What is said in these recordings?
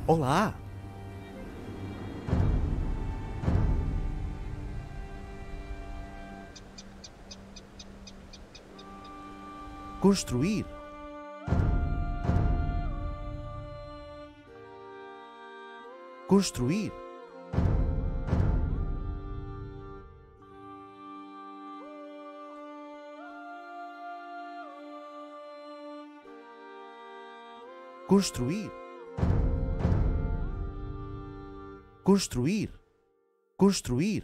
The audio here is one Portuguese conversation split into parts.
Olá! Construir. Construir. Construir. Construir. Construir.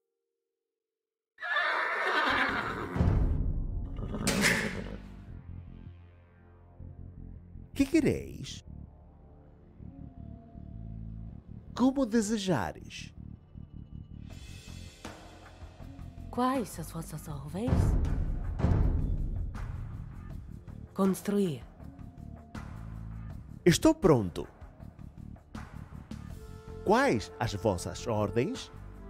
Que quereis? Como desejares. Quais as vossas ordens? Construir. Estou pronto. Quais as vossas ordens?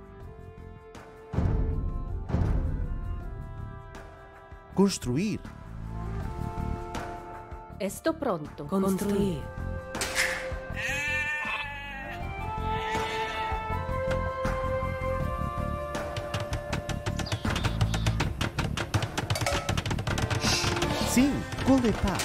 Construir. Estou pronto. Construir. Sim, coletar.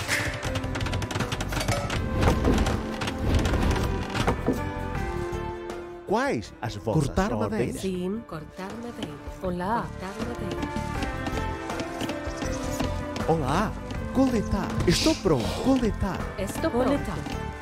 Quais as vossas Cortar ordens? madeira. Sim, cortar madeira. Olá. Cortar madeira. Olá, coletar. Estou pronto. Coletar. Estou pronto.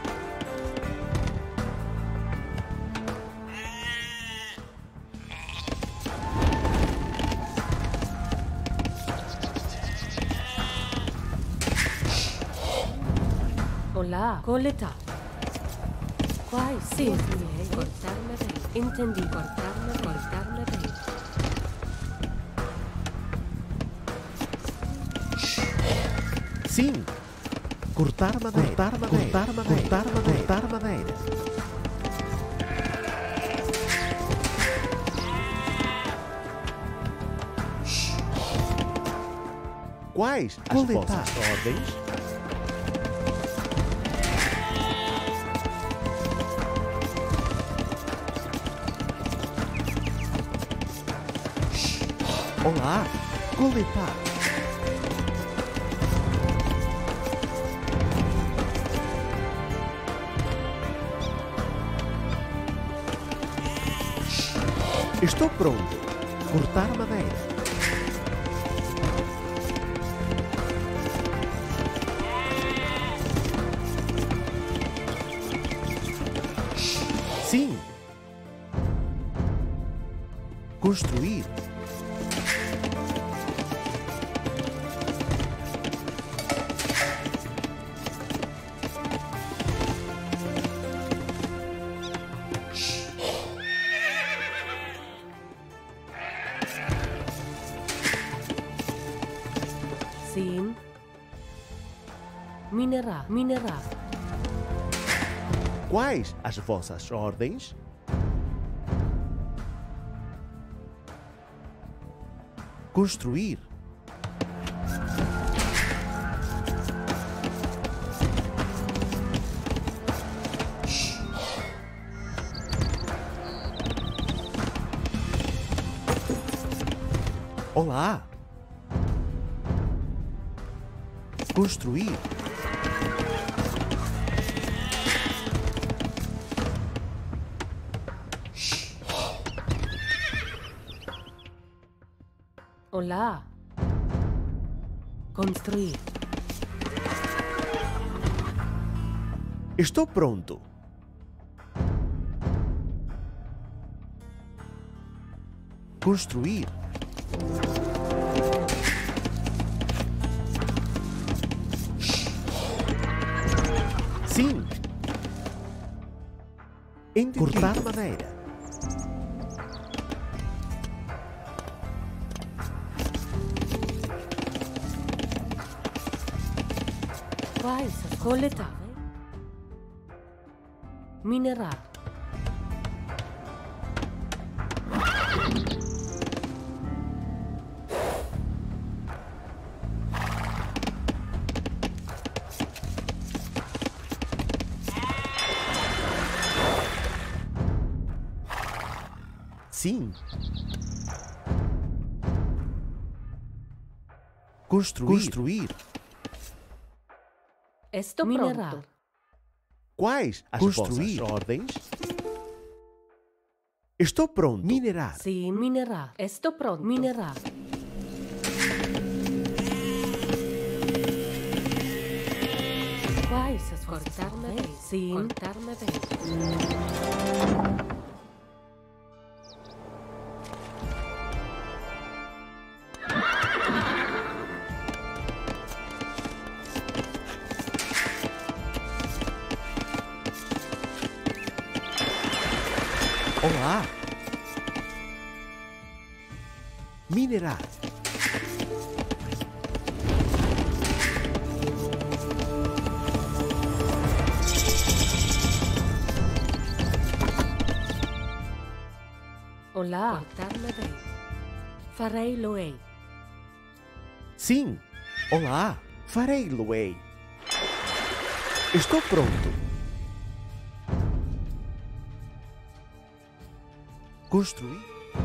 Olá. Coletar. Quais? Sim. Cortar madeira. Entendi. Cortar madeira. Cortar madeira. Sim. Cortar madeira. Cortar madeira. Cortar madeira. Cortar madeira. Cortar madeira. Quais as vossas ordens? Olá, coletar. Estou pronto. Cortar madeira. Sim. Construir. Sim. Minerar. Minerar. Quais as vossas ordens? Construir. Olá. Construir. Olá. Construir. Estou pronto. Construir. Sim. Cortar madeira. Quais as coletar? Minerar. Sim. Construir. Estou pronto. Quais as vossas ordens? Estou pronto. Minerar. Sim, minerar. Estou pronto. Minerar. Quais as vossas ordens? Sim. Cortar madeira. Olá. Minerar. Olá. Cortar madeira. Farei-lo-ei. Sim. Olá. Farei-lo-ei. Estou pronto. Construir.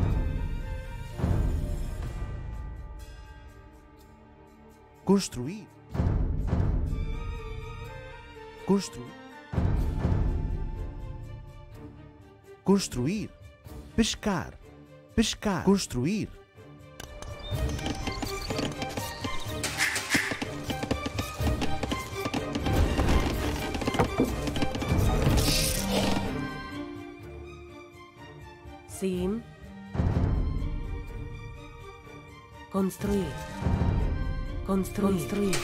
Construir. Construir. Construir. Pescar. Pescar. Construir. Sim. Construir. Construir.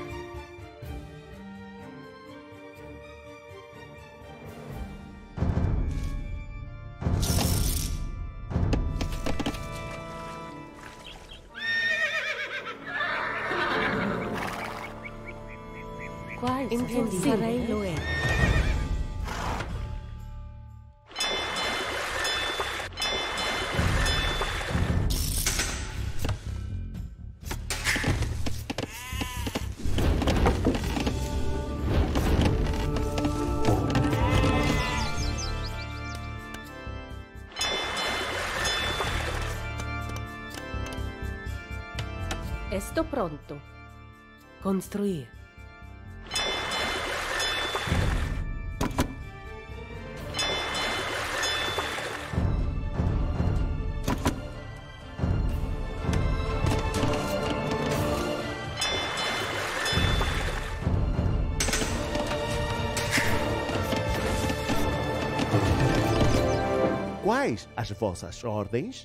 Quais? Entendi. Farei-lo-ei. Estou pronto. Construir. Quais as vossas ordens?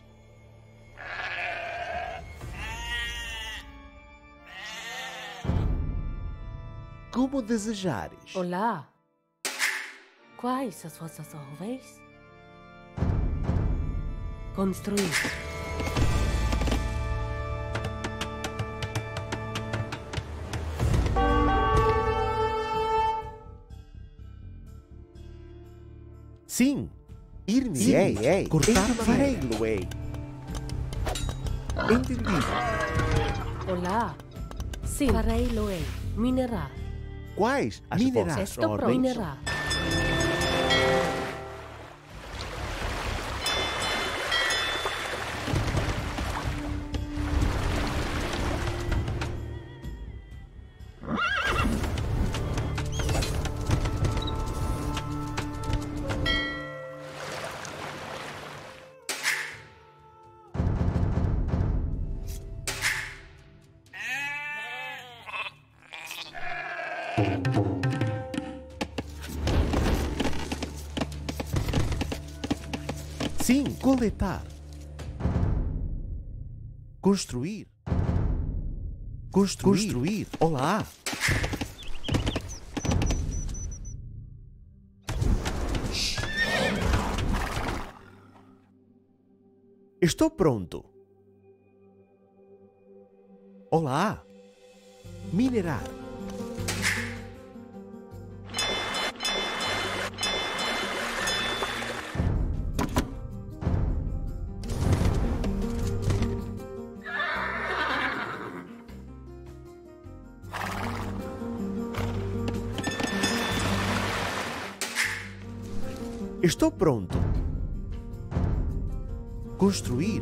Como desejares. Olá. Quais as vossas ordens? Construir. Sim. Ir-me-ei. Cortar farei-lo-ei. Entendido. Olá. Sim. Farei-lo-ei. Minerar. Quais as vossas Estou pronto. ordens? Minerar. Sim, coletar. Construir. Construir. Olá. Estou pronto. Olá. Minerar. Estou pronto. Construir.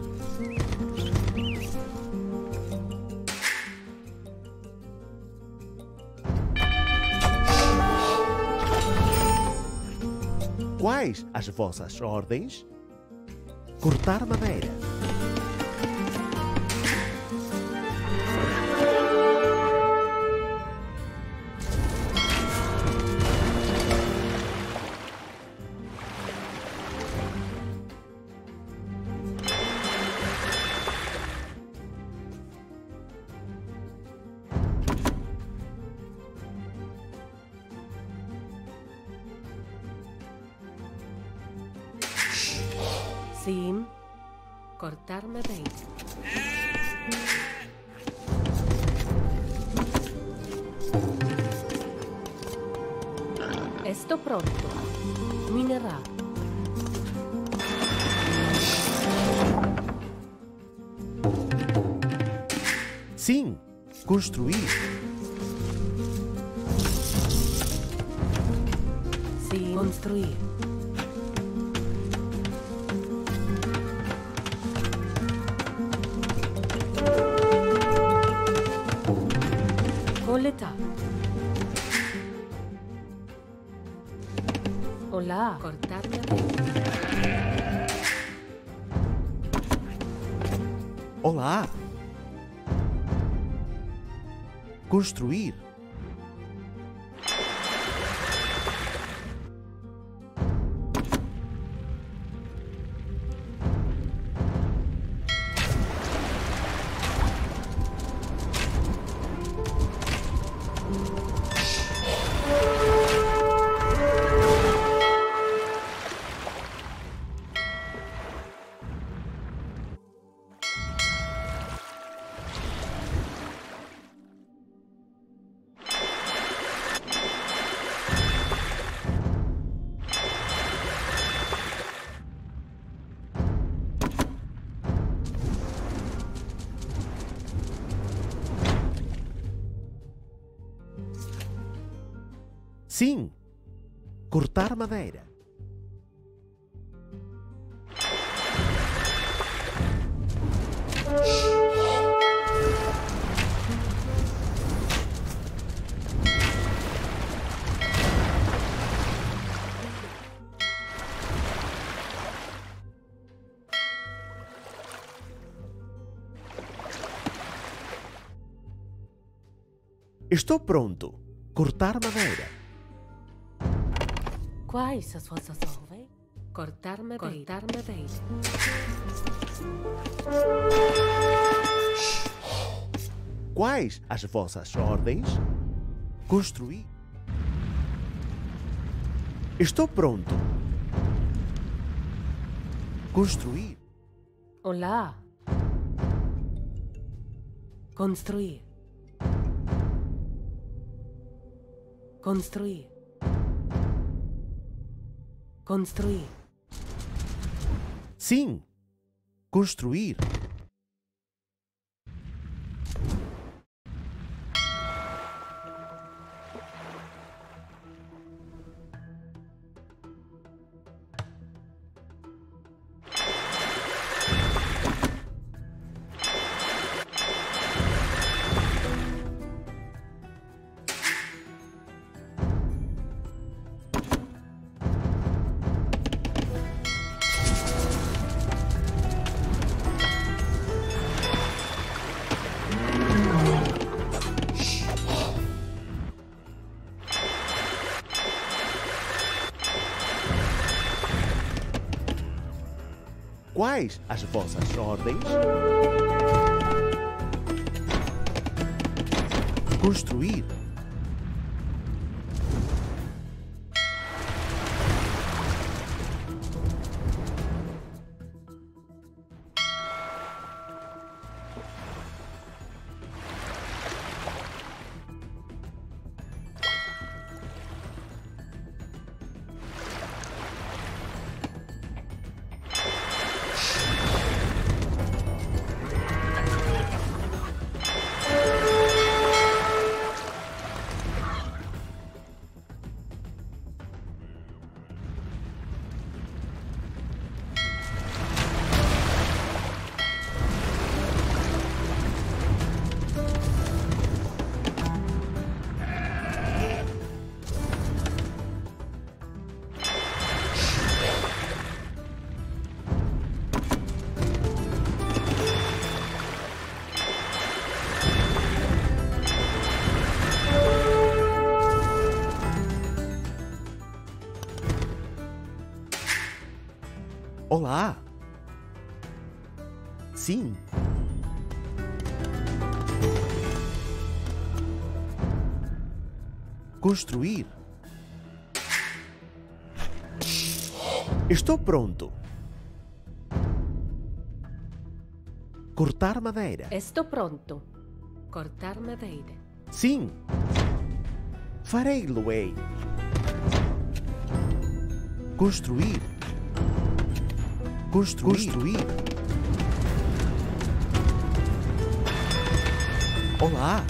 Quais as vossas ordens? Cortar madeira. Sim. Cortar madeira. Estou pronto. Minerar. Sim. Construir. Sim. Construir. Coletar. Olá. Cortar madeira. Olá. Construir. Sim. Cortar madeira. Estou pronto. Cortar madeira. Quais as vossas ordens? Cortar madeira. Cortar madeira. Quais as vossas ordens? Construir. Estou pronto. Construir. Olá. Construir. Construir. Construir. Sim. Construir. Quais as vossas ordens? Construir. Olá! Sim. Construir. Estou pronto. Cortar madeira. Estou pronto. Cortar madeira. Sim. Farei-lo-ei. Construir. Construir. Olá.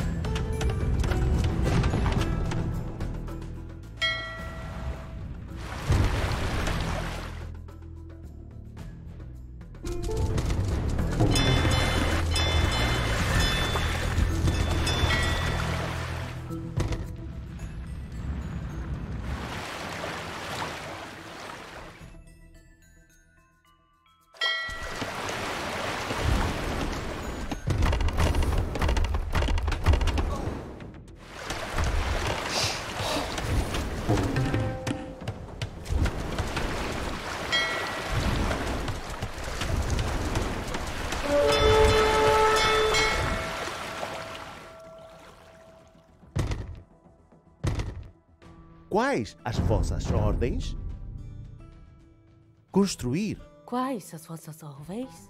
Quais as vossas ordens? Construir. Quais as vossas ordens?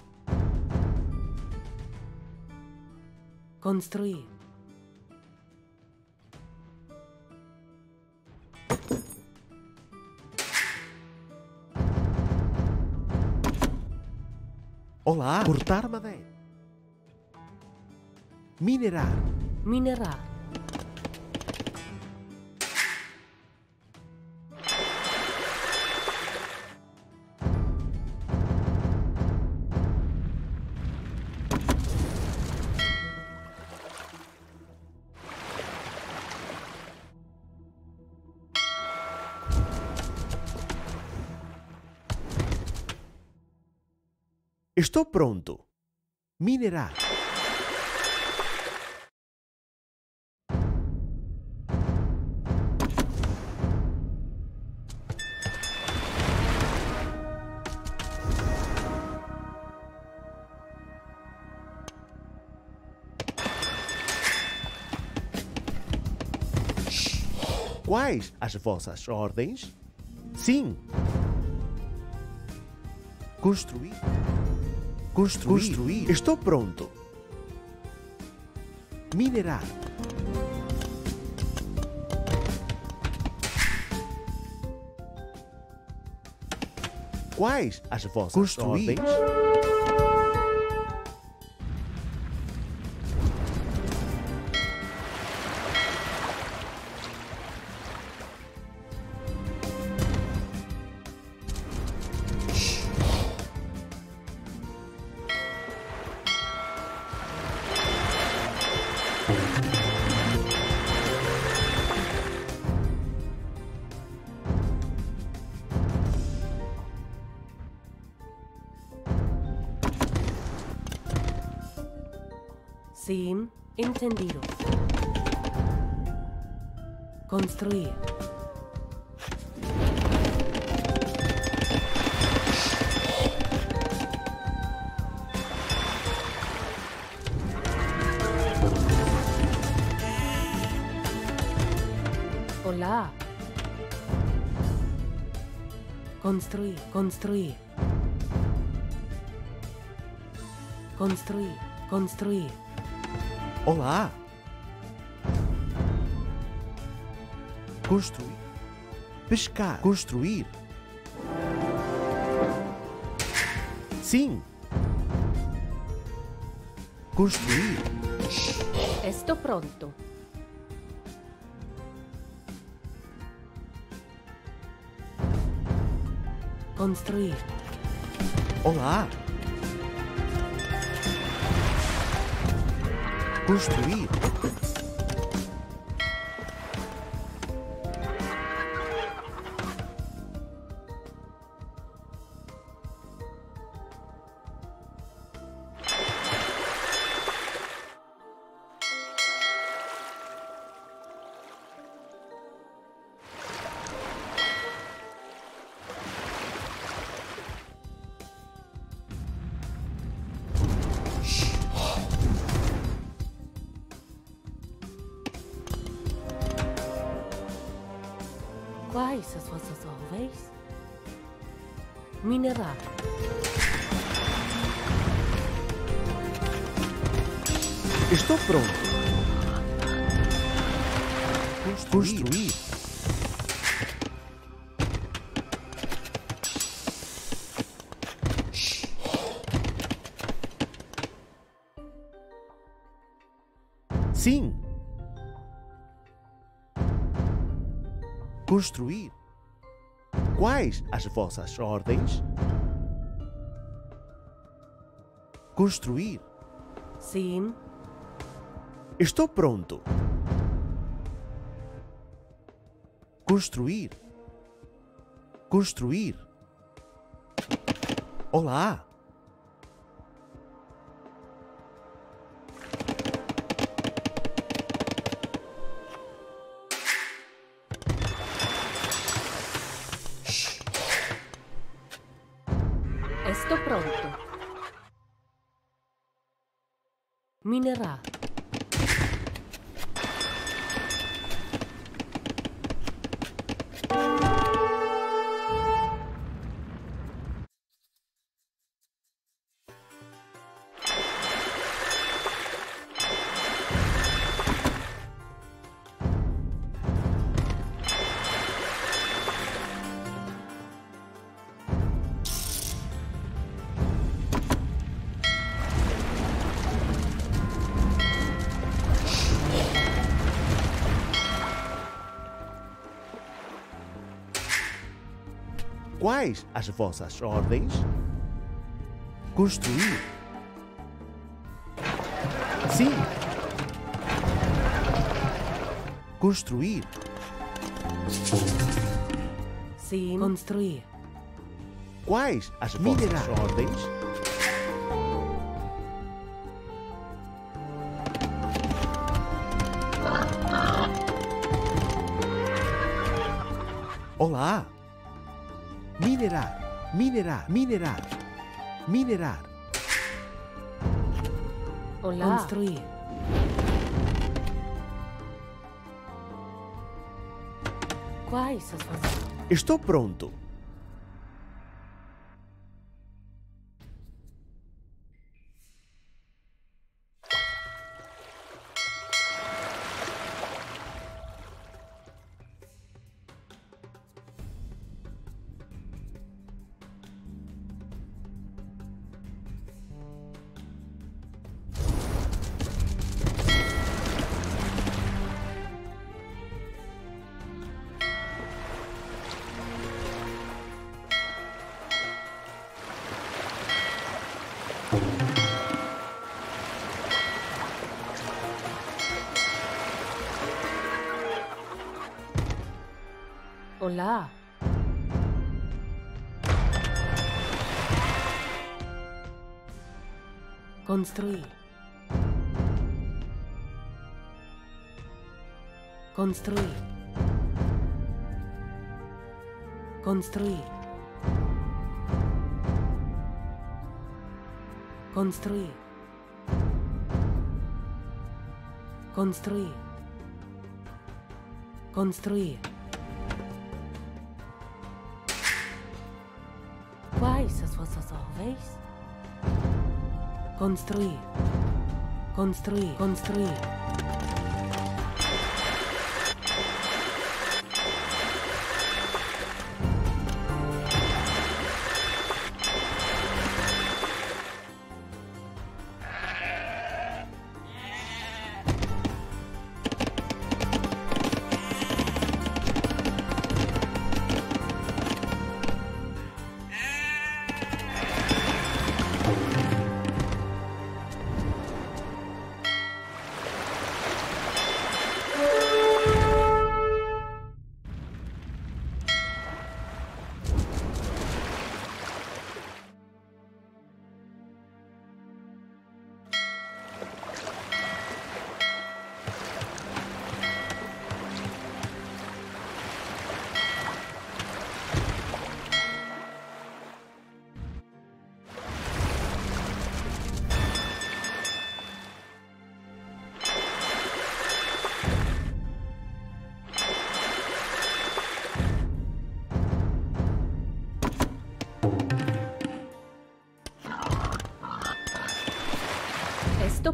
Construir. Olá. Cortar madeira. Minerar. Minerar. Estou pronto. Minerar. Quais as vossas ordens? Sim. Construir. Construir. Estou pronto. Minerar. Quais as vossas ordens? Sim, entendido. Construir. Olá. Construir. Construir. Construir. Construir. Olá. Construir. Pescar. Construir. Sim. Construir. Estou pronto. Construir. Olá. Construir. Quais as vossas ordens? Minerar. Estou pronto. Construir. Sim. Construir. Quais as vossas ordens? Construir. Sim. Estou pronto. Construir. Construir. Olá. Estou pronto. Minerar. Quais as vossas ordens? Construir. Sim. Construir. Sim. Construir. Quais as vossas ordens? Olá. Minerar, minerar, minerar, minerar. Olá. Construir. Quais as vossas? Estou pronto. Olá. Construir. Construir. Construir. Construir. Construir. Construir. Quais as vossas ordens? Construir. Construir. Construir.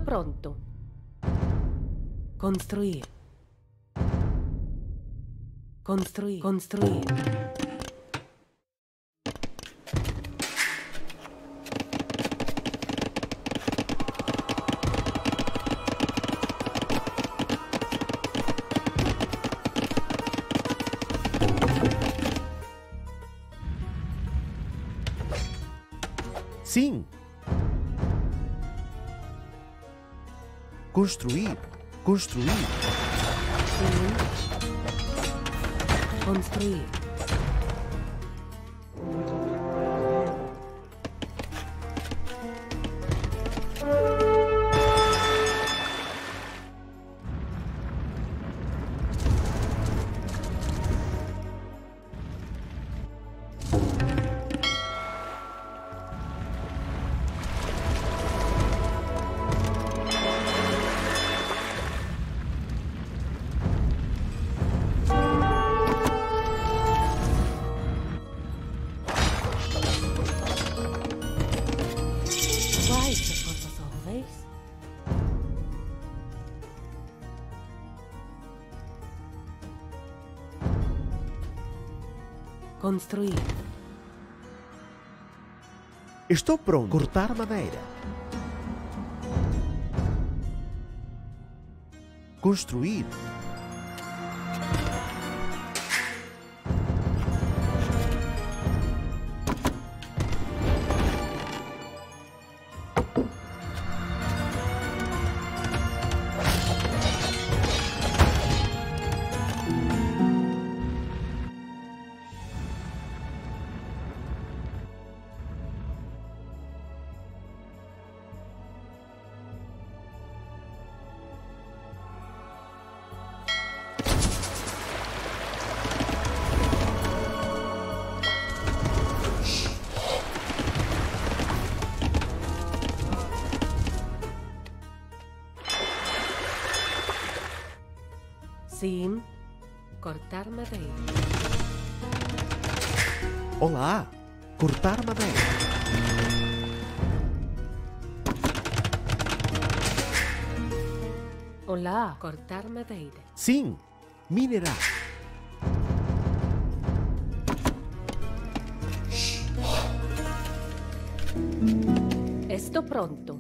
pronto. Construir. Construir. Construir. Sim. Construir. Construir. Sim. Construir. Quais as vossas ordens? Construir. Estou pronto. Cortar madeira. Construir. Sim. Cortar madeira. Olá. Cortar madeira. Olá. Cortar madeira. Sim. Minerar. Estou pronto.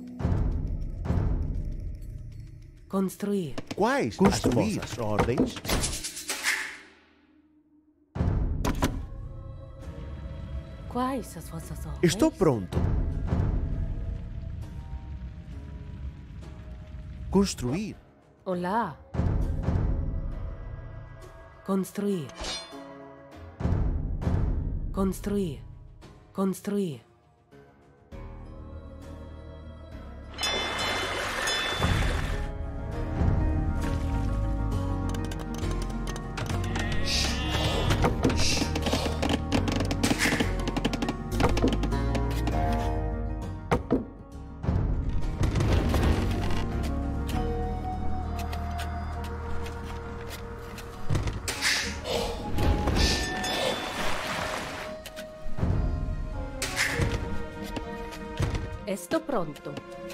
Construir. Quais construir. As vossas ordens? Quais as vossas ordens? Estou pronto. Construir. Olá. Construir. Construir. Construir. Estou pronto.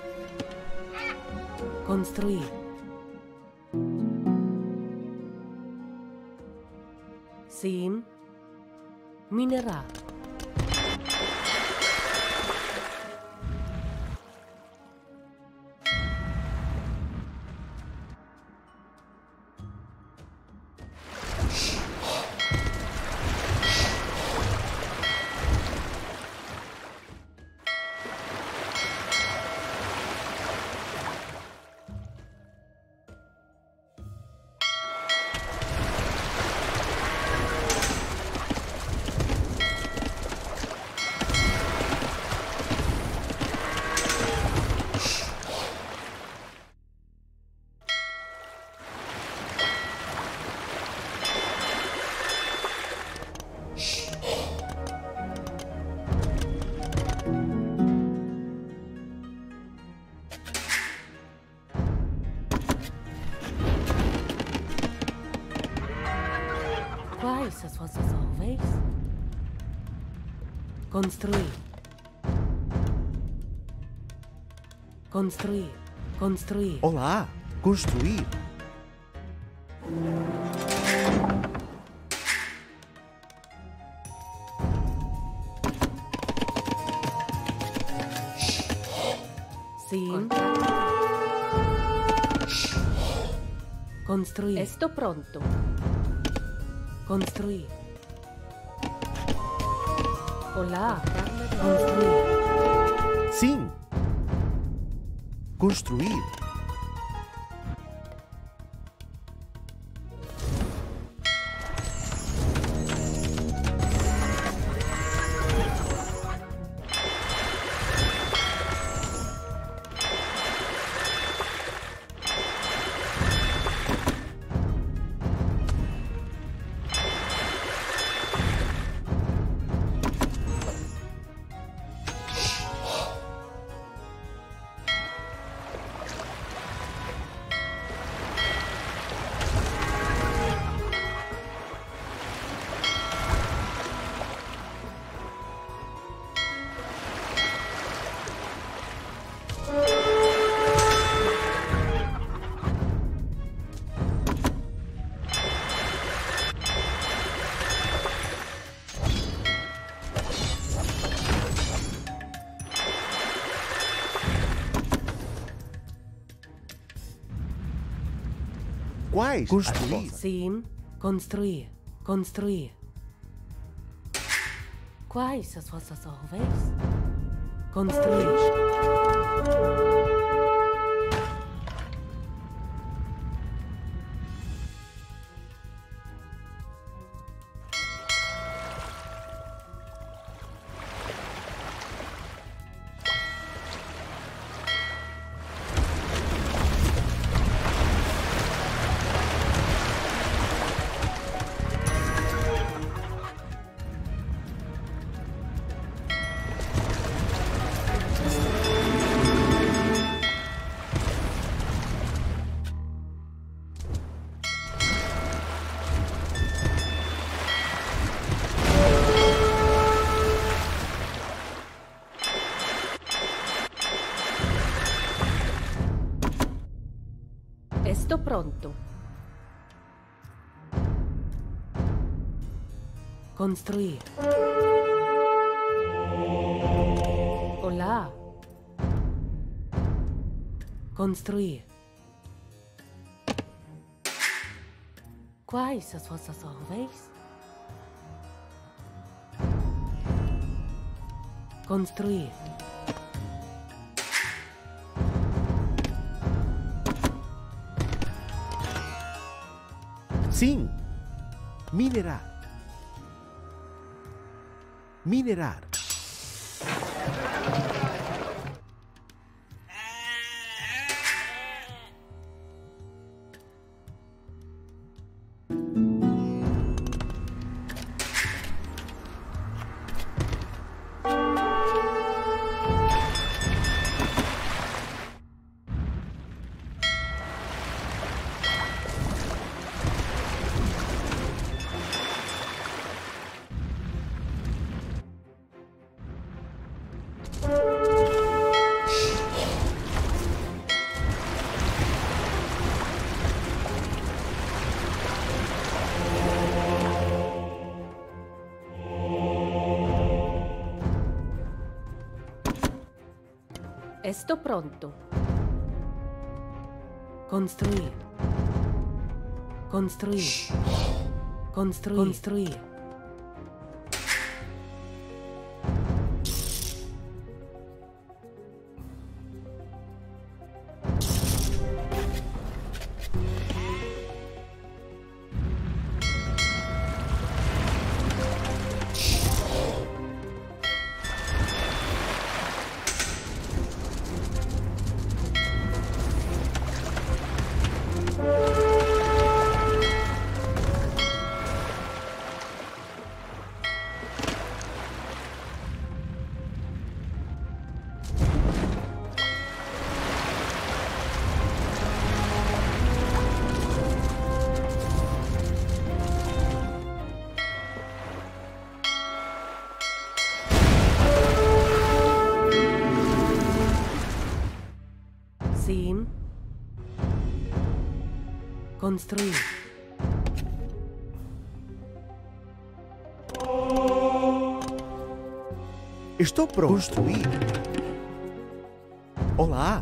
Construir. Sim. Minerar. Quais as vossas ordens? Construir. Construir. Construir. Olá, construir. Sim. Construir. Estou pronto. Construir. Olá. Construir. Sim. Construir. Quais? Construir. Sim. Construir. Construir. Quais as vossas ordens? Construir. Estou pronto. Construir. Olá. Construir. Quais as vossas ordens? Construir. Sim. Minerar. Minerar. Estou pronto. Construir. Construir. Construir. Construir. Construir. Estou pronto. Construir. Olá.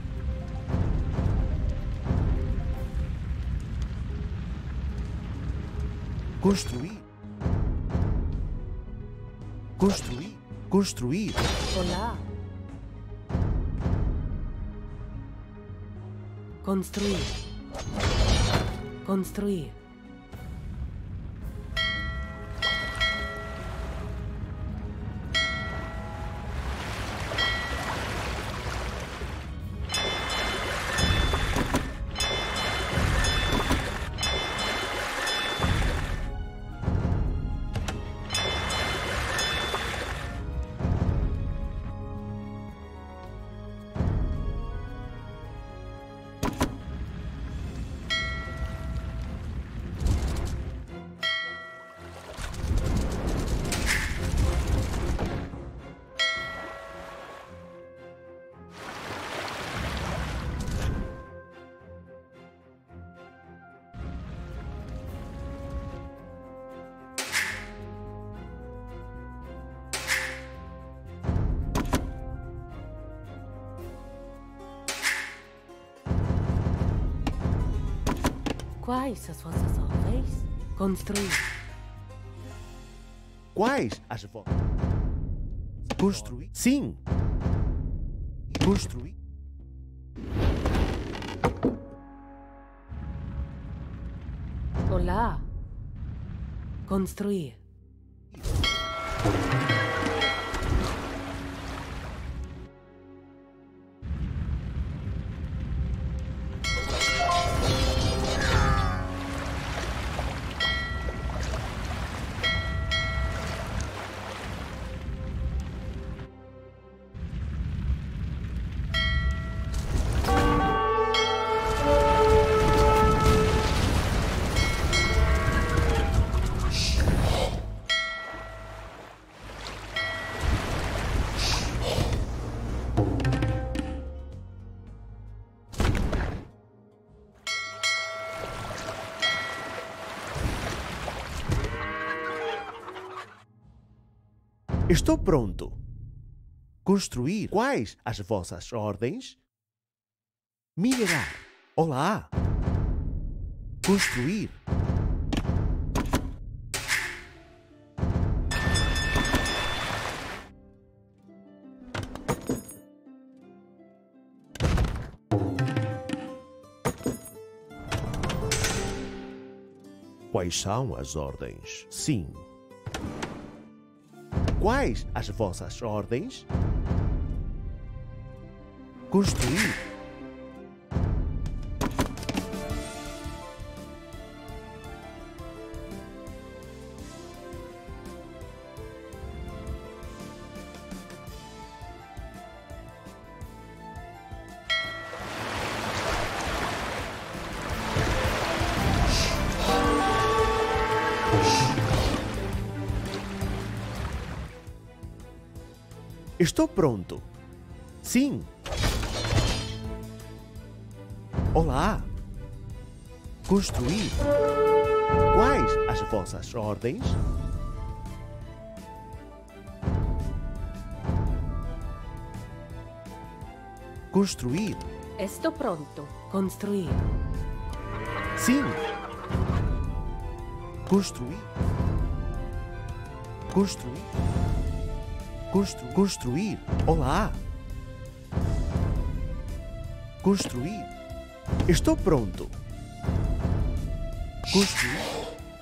Construir. Construir. Construir. Olá. Construir. Construir. Quais as vossas ordens? Construir. Quais as vossas? Construir. Sim. Construir. Olá. Construir. Estou pronto. Construir. Quais as vossas ordens? Minerar. Olá. Construir. Quais são as ordens? Sim. Quais as vossas ordens? Construir. Estou pronto. Sim. Olá. Construir. Quais as vossas ordens? Construir. Estou pronto. Construir. Sim. Construir. Construir. Construir. Olá. Construir. Estou pronto. Construir.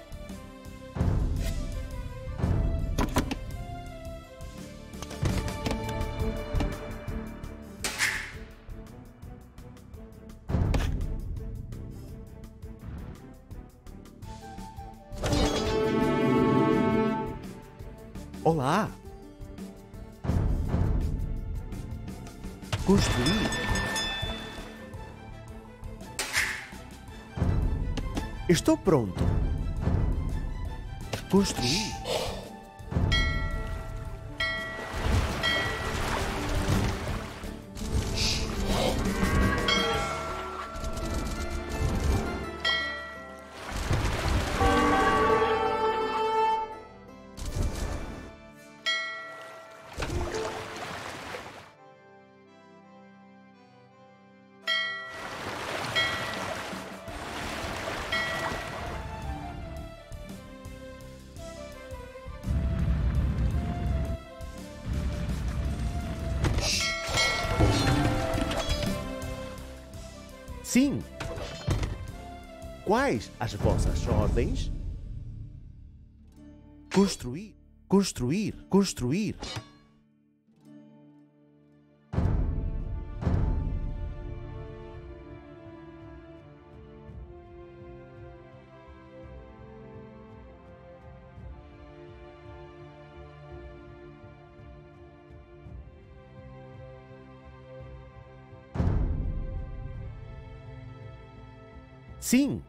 Olá. Construir. Estou pronto. Construir. Sim. Quais as vossas ordens? Construir, construir, construir. Sim.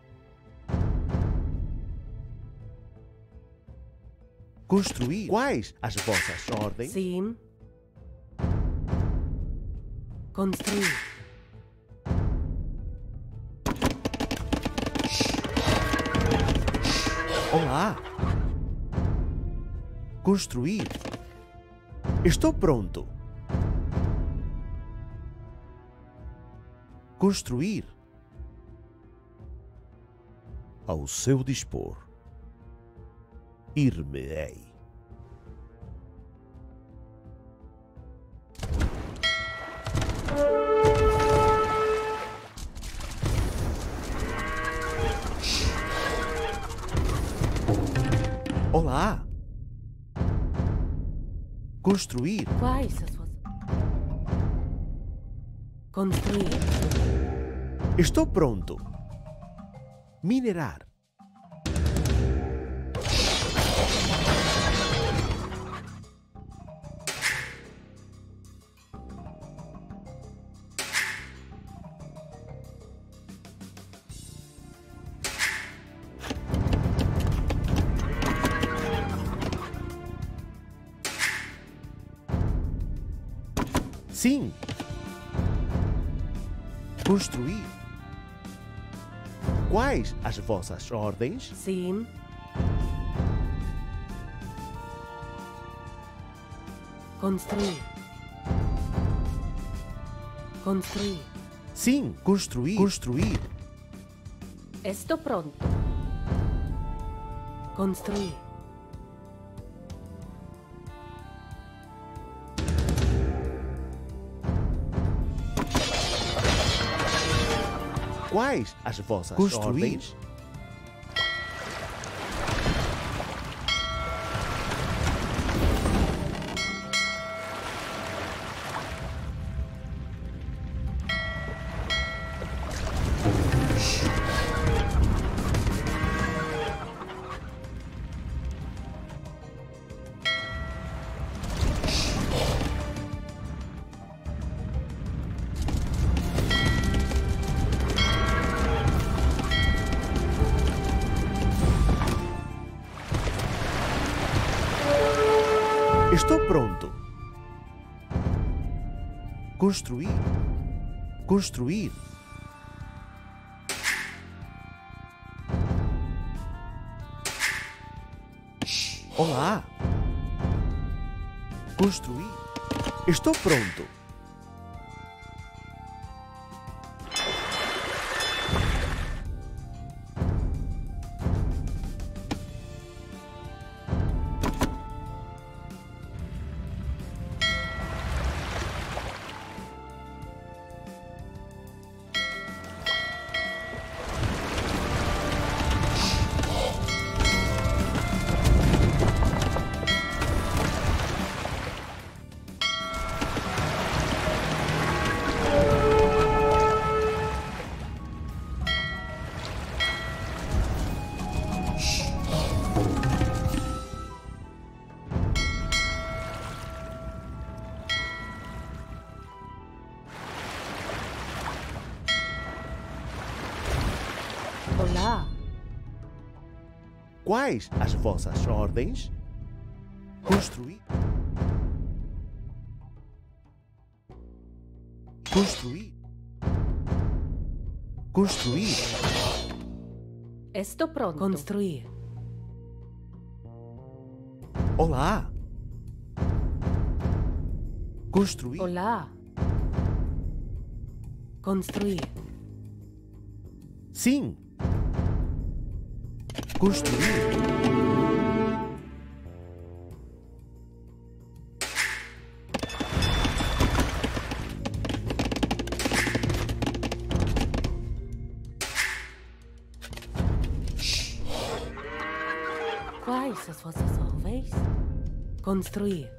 Construir. Quais as vossas ordens? Sim. Construir. Olá. Construir. Estou pronto. Construir. Ao seu dispor. Ir-me-ei. Olá. Construir. Quais as vossas... Construir. Estou pronto. Minerar. Sim. Construir. Quais as vossas ordens? Sim. Construir. Construir. Sim, construir. Construir. Estou pronto. Construir. Quais as vossas ordens? Estou pronto. Construir. Construir. Olá. Construir. Estou pronto. Olá. Quais as vossas ordens? Construir. Construir. Construir. Estou pronto. Construir. Olá. Construir. Olá. Construir. Sim. Construir. Quais as vossas ordens? Construir.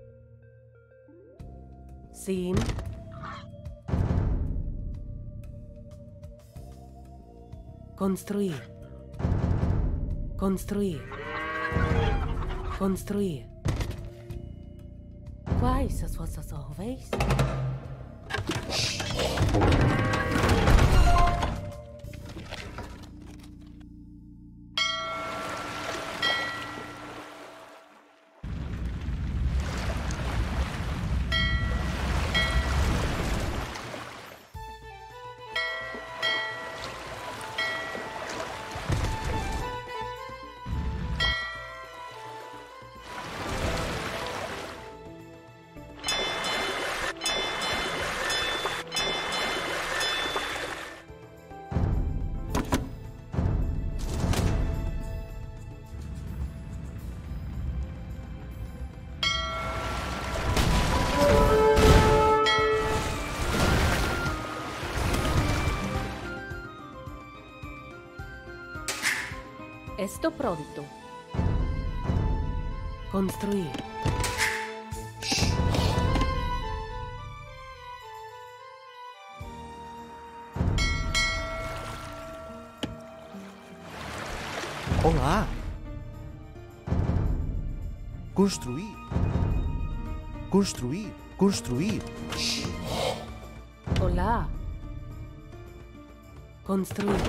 Sim. Construir. Construir. Construir. Quais as vossas ordens? Estou pronto. Construir. Olá. Construir. Construir. Construir. Olá. Construir.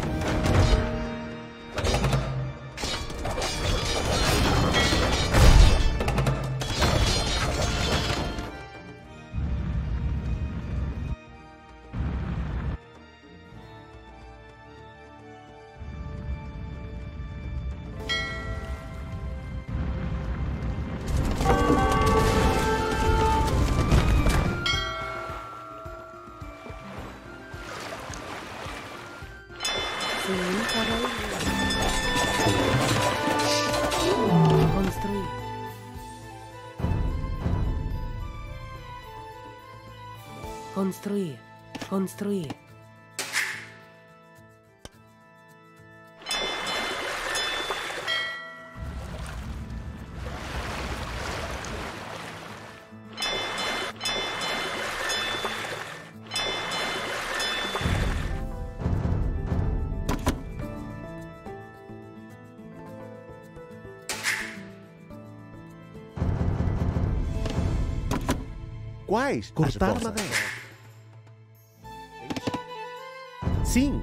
Construir. Construir. Construir. Quais? Cortar madeira. Sim.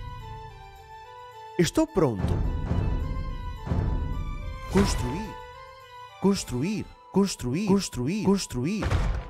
Estou pronto. Construir. Construir. Construir. Construir. Construir.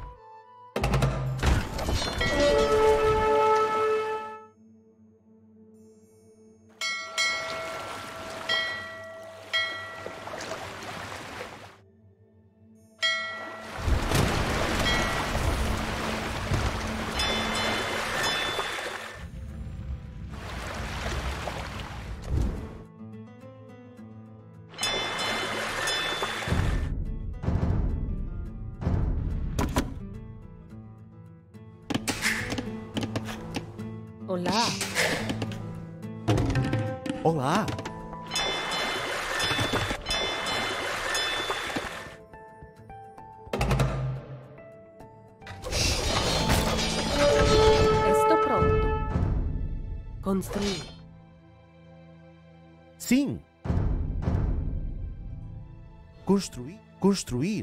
Olá. Olá. Estou pronto. Construir. Sim. Construir. Construir.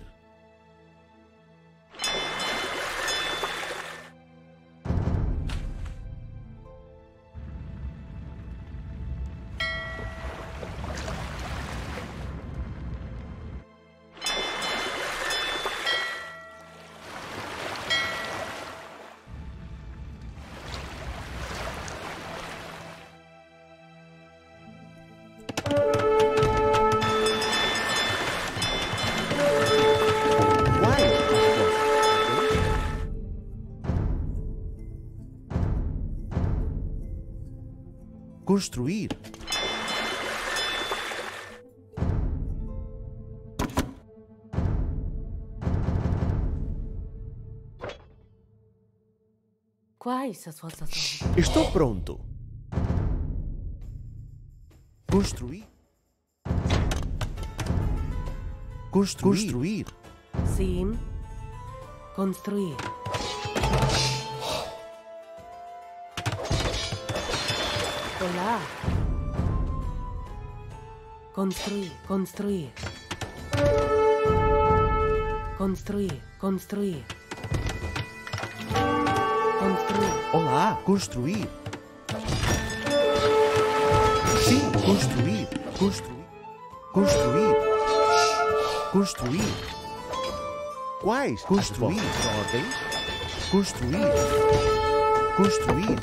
Construir. Quais as vossas ordens? Estou pronto. Construir. Construir. Sim. Construir. Olá. Construir. Construir. Construir. Construir. Construir. Olá, construir. Sim, construir. Construir. Construir. Quais? Construir. Ordens. Construir. Construir.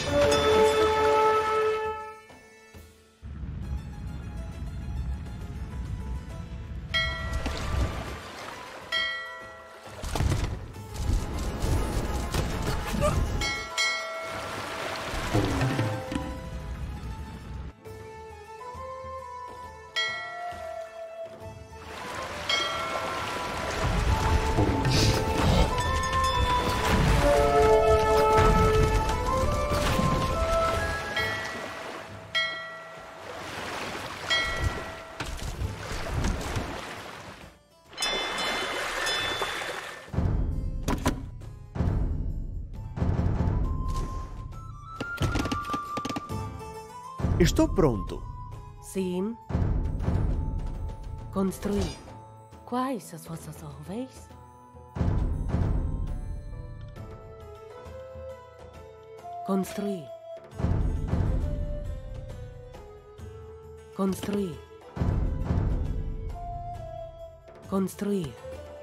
Estou pronto. Sim. Construir. Quais as vossas ordens? Construir. Construir. Construir.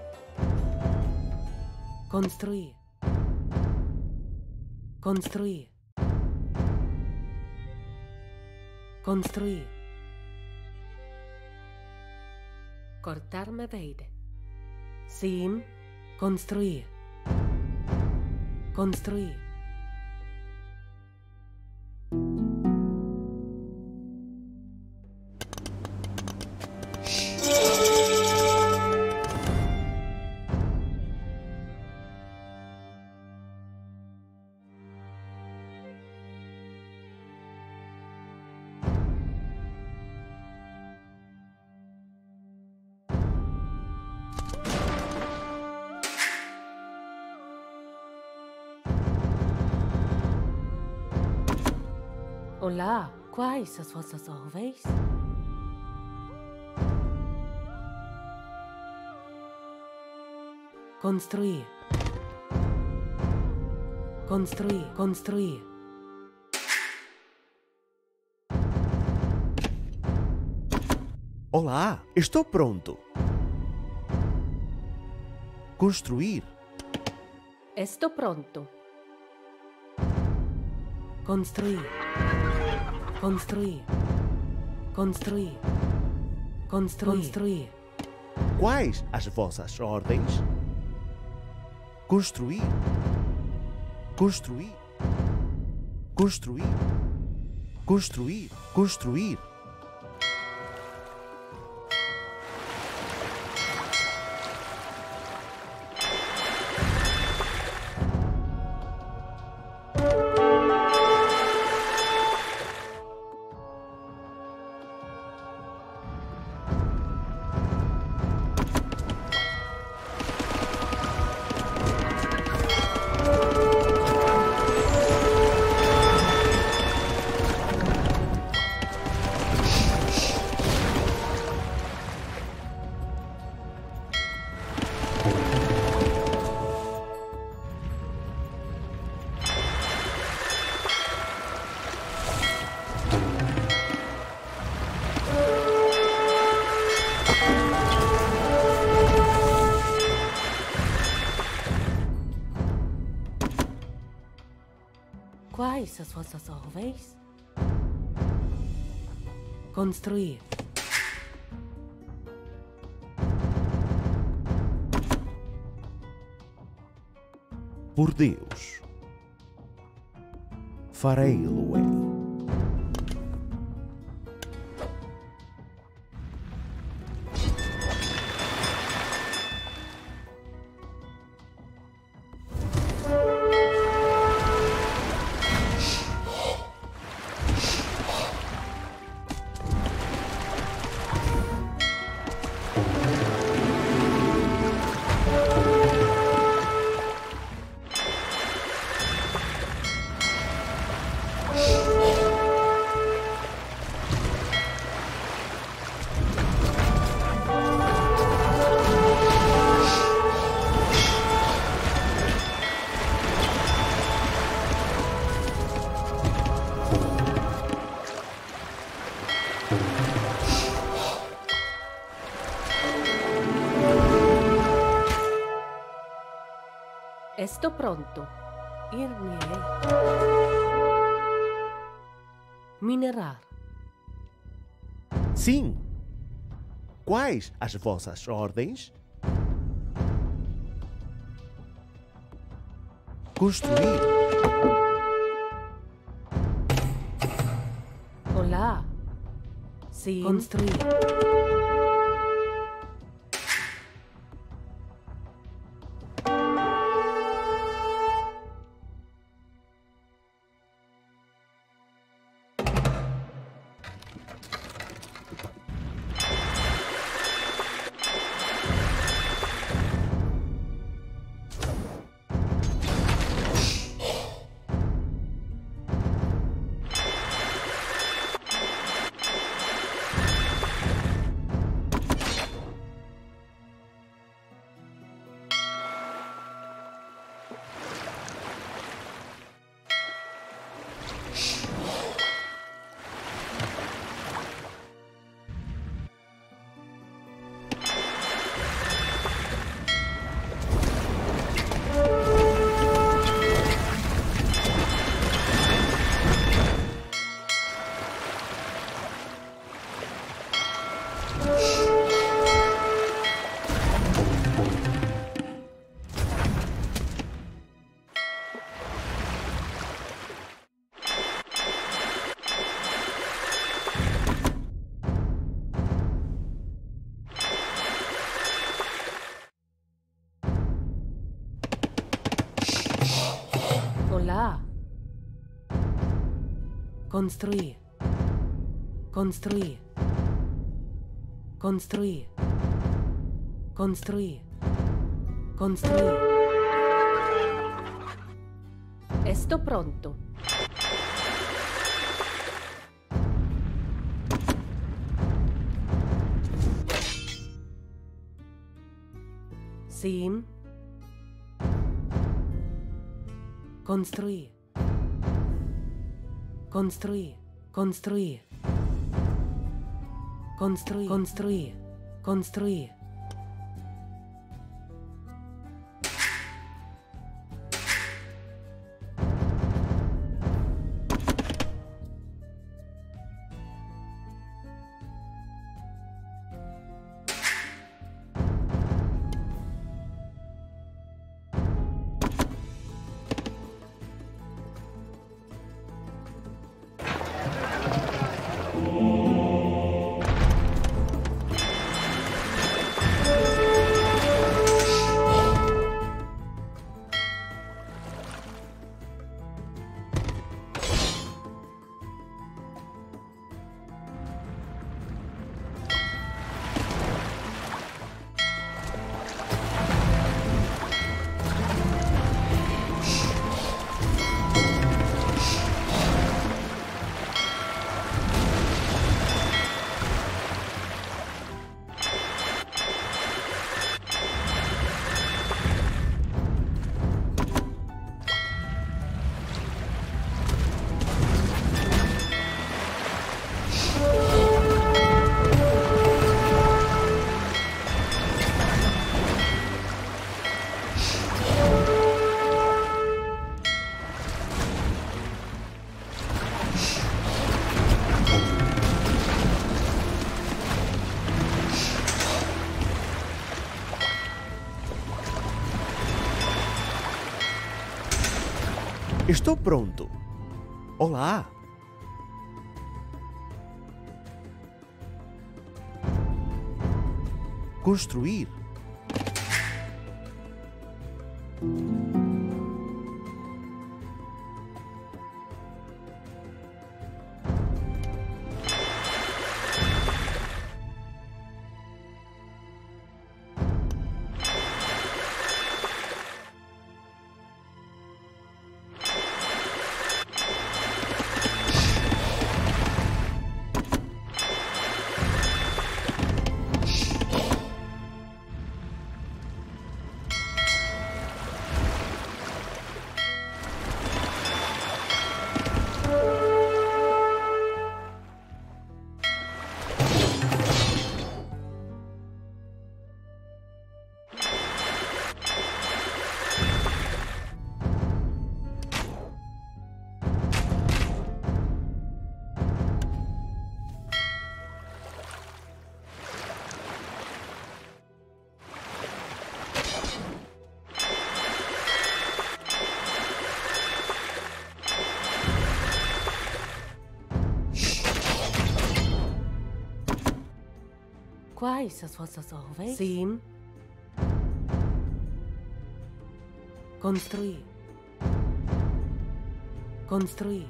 Construir. Construir. Construir. Cortar madeira. Sim. Construir. Construir. Olá, quais as vossas ordens? Construir. Construir. Construir. Olá, estou pronto. Construir. Estou pronto. Construir. Construir. Construir. Construir. Construir. Quais as vossas ordens? Construir. Construir. Construir. Construir. Construir. Quais as vossas ordens? Construir. Por Deus, farei-lo-ei. Estou pronto. Ir-me-ei. Minerar. Sim. Quais as vossas ordens? Construir. Olá. Sim. Construir. Olá. Construir. Construir. Construir. Construir. Construir. Estou pronto. Sim. Construir. Construir. Construir. Construir. Construir. Construir. Estou pronto. Olá. Construir. Quais as vossas ordens? Sim. Construir. Construir.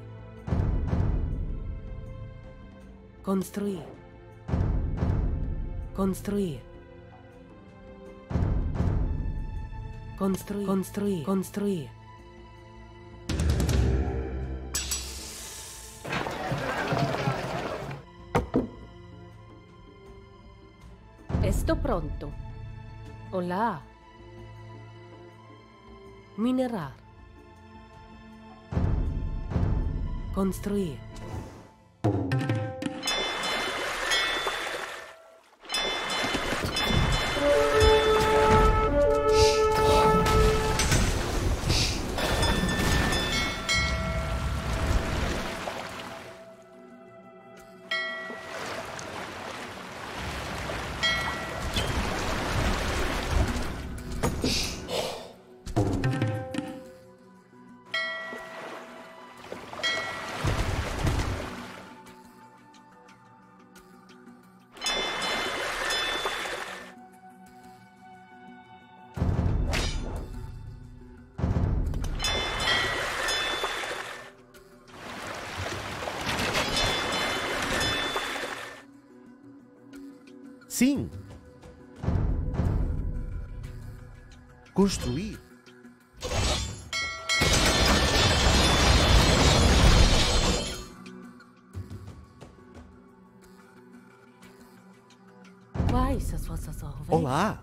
Construir. Construir. Construir. Construir. Construir. Estou pronto. Olá. Minerar. Construir. Sim. Construir. Quais as vossas ordens? Olá.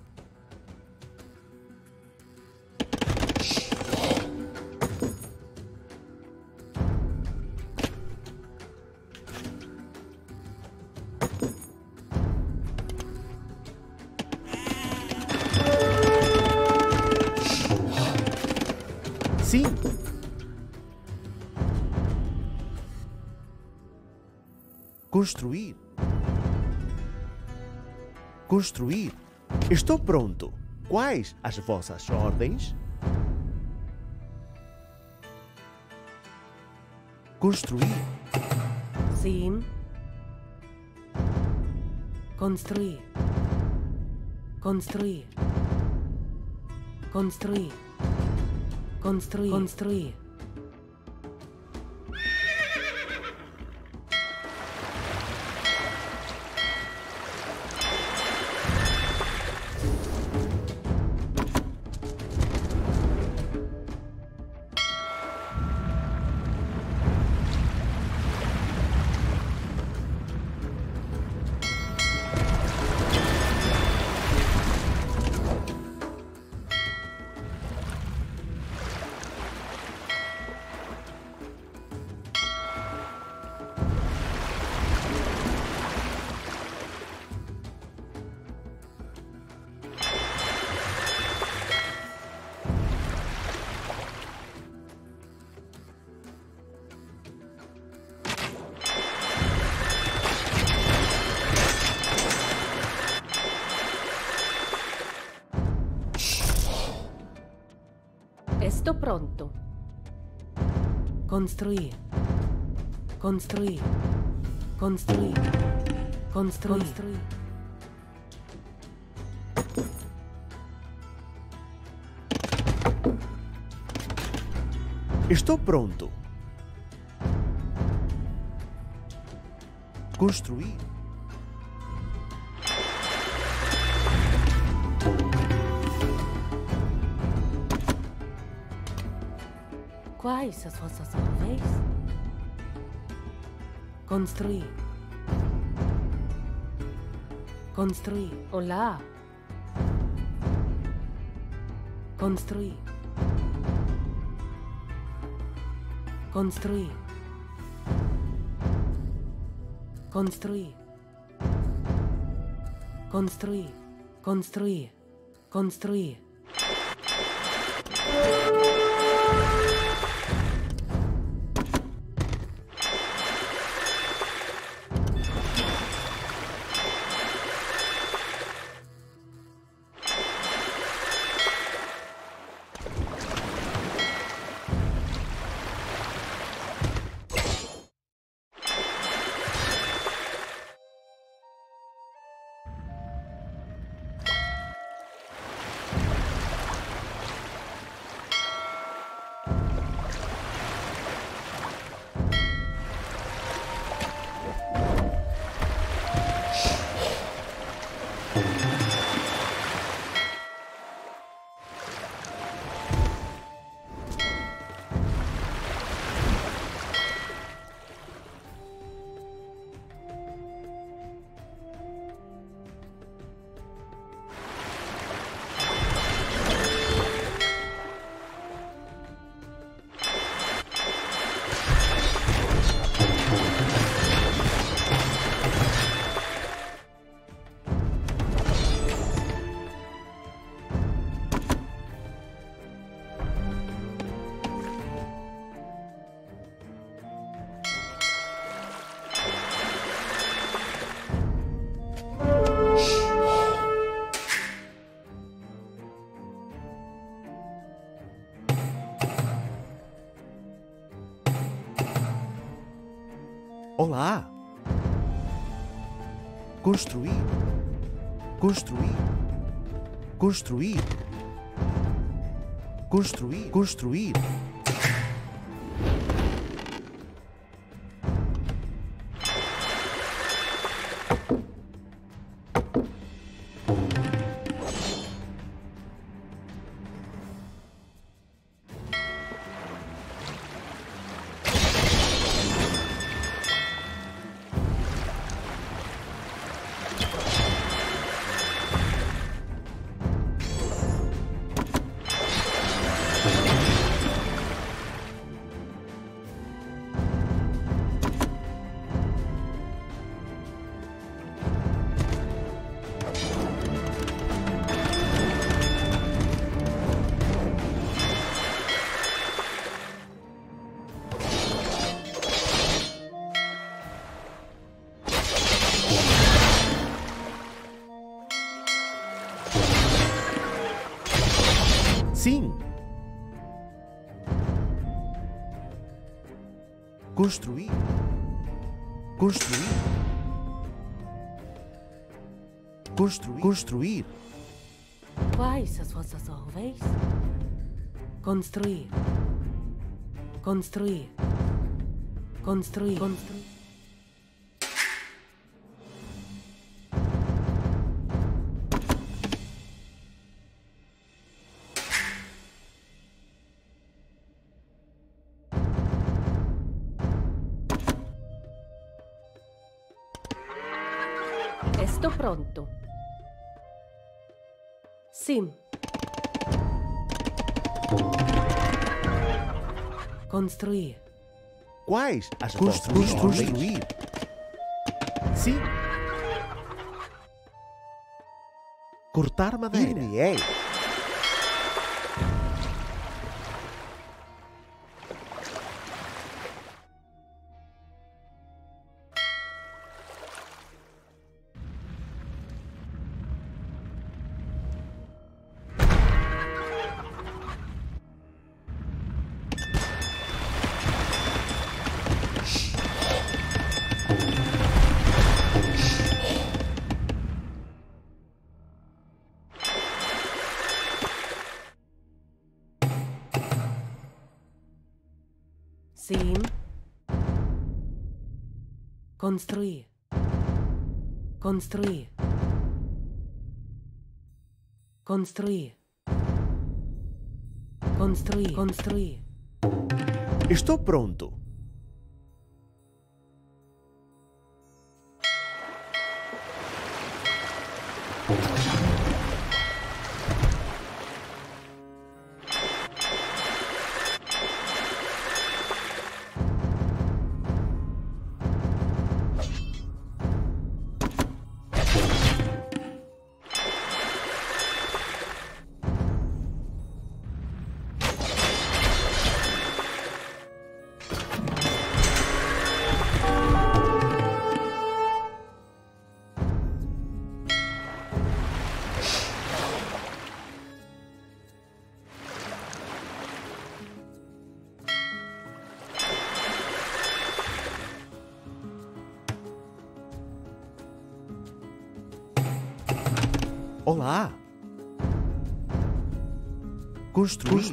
Sim. Construir. Construir. Estou pronto. Quais as vossas ordens? Construir. Sim. Construir. Construir. Construir. Construir. Construir. Estou pronto. Construir. Construir. Construir. Construir. Construir. Estou pronto. Construir. Quais as vossas ordens? Construir. Construir. Olá. Construir. Construir. Construir. Construir. Construir. Construir. construir, construir, construir, construir, construir. Sim. Construir. Construir. Construir. Construir. Quais as vossas ordens? Construir. Construir. Construir. Construir. Estou pronto. Sim. Construir. Quais as vossas construir? Sim. Cortar madeira. Irei. Sim. Construir. Construir. Construir. Construir. Construir. Estou pronto. Olá. Construir.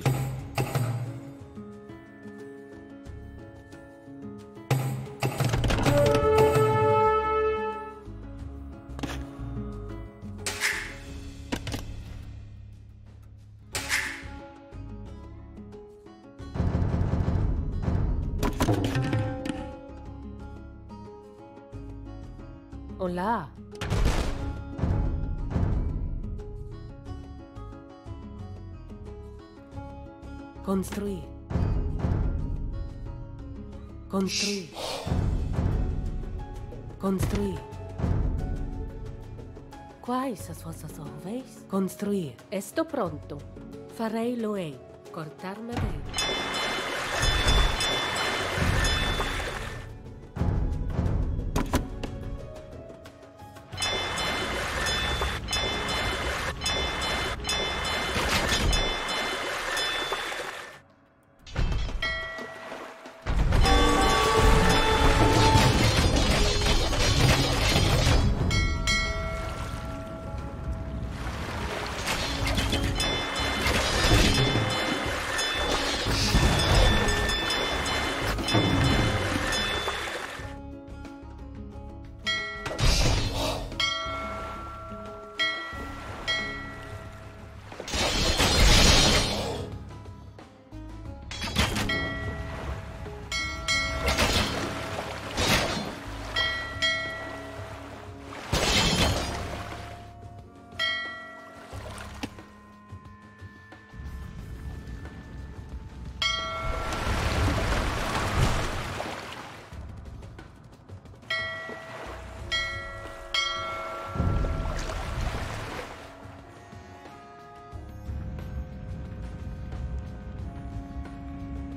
Olá. Construir. Construir. Construir. Quais as vossas ordens? Construir. Estou pronto. Farei lo-ei. Cortar madeira.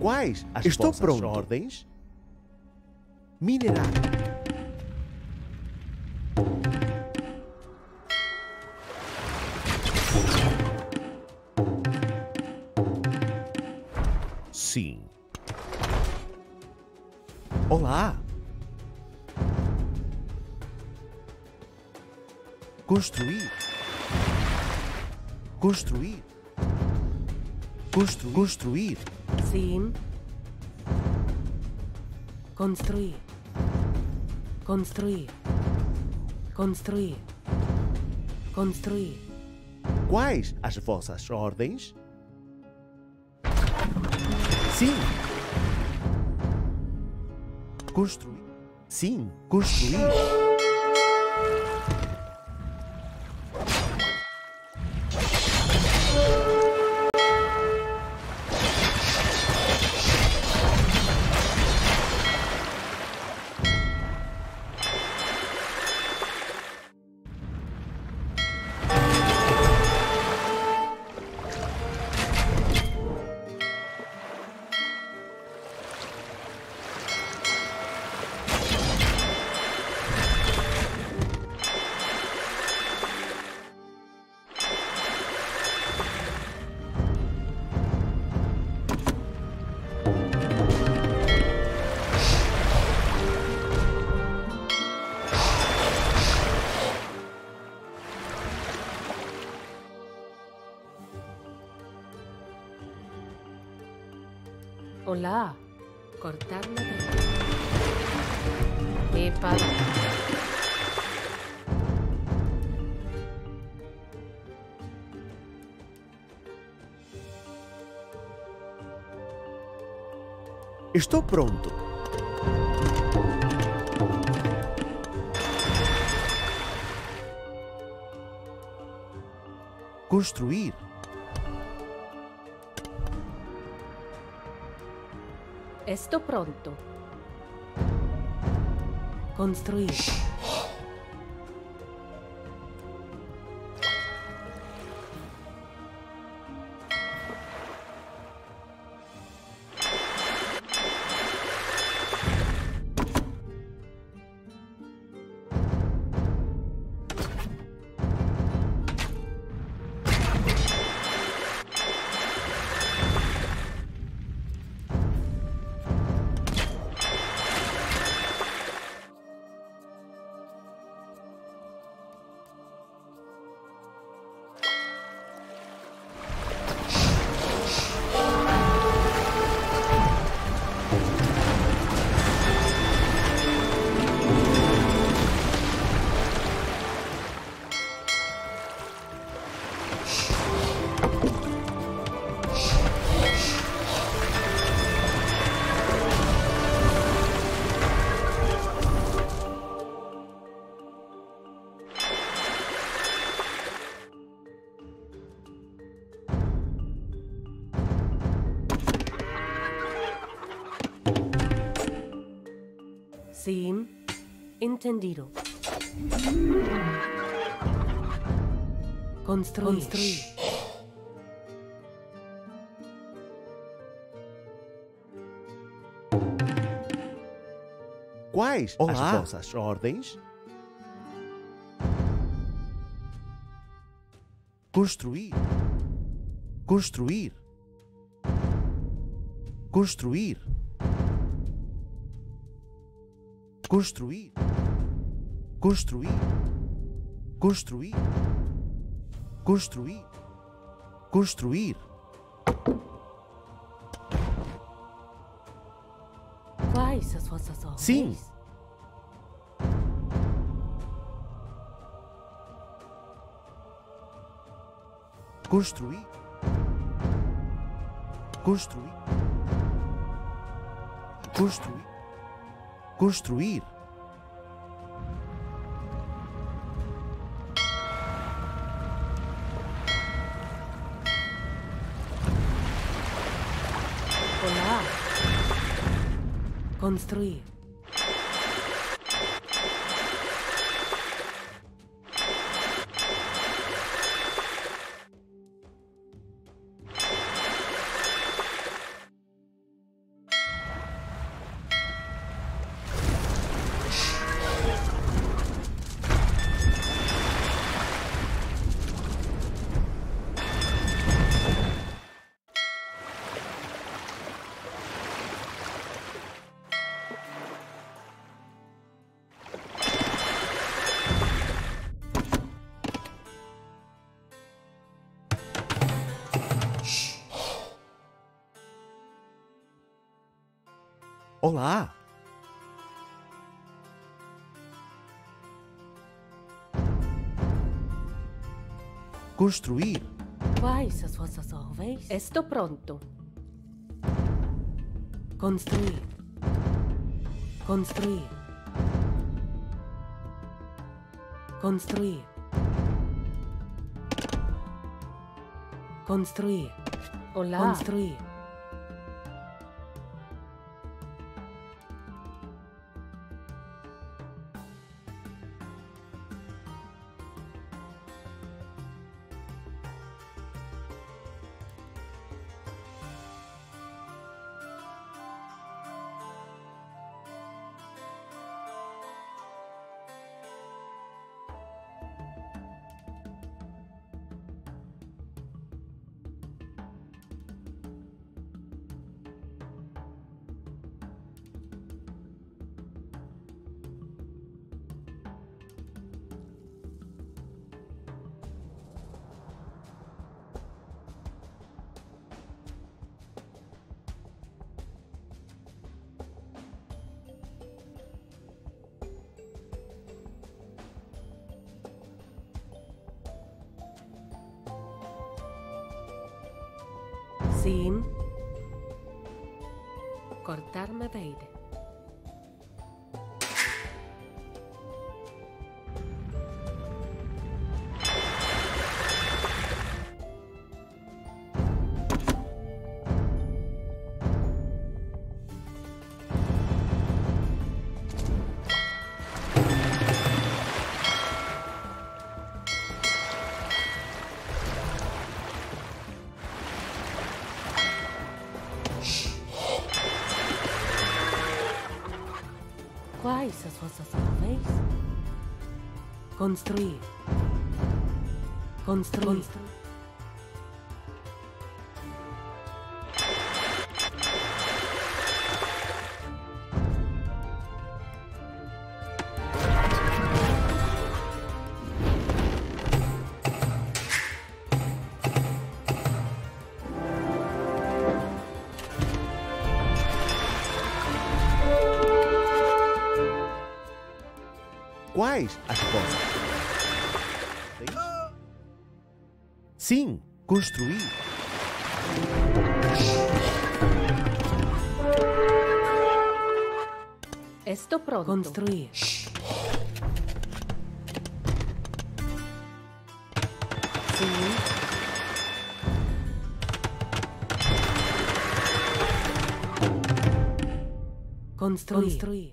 Quais as Estou vossas pronto. ordens? Minerar. Sim. Olá. Construir. Construir. Construir. Sim. Construir. Construir. Construir. Construir. Quais as vossas ordens? Sim. Construir. Sim, construir. Olá. Cortar madeira. Epa. Estou pronto. Construir. Estou pronto. Construir. Sim. Entendido. Construir. Construir. Quais Olá. as vossas ordens? Construir. Construir. Construir. Construir. Construir. Construir. Construir. Construir. Quais as vossas ordens? Sim. Construir. Construir. Construir. Construir. Olá. Construir. Olá! Construir. Quais as vossas ordens? Estou pronto. Construir. Construir. Construir. Construir. Olá. Construir. Sim. Cortar madeira. Quais as vossas ordens? Construir. Construir. Quais as vossas? Sim, construir. Estou pronto. Construir. Sim. Construir.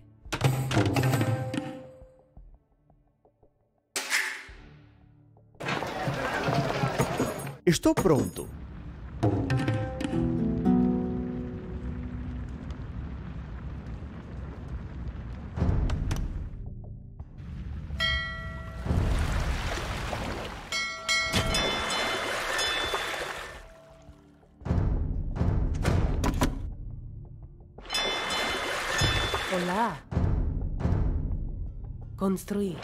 Estou pronto. Olá. Construir.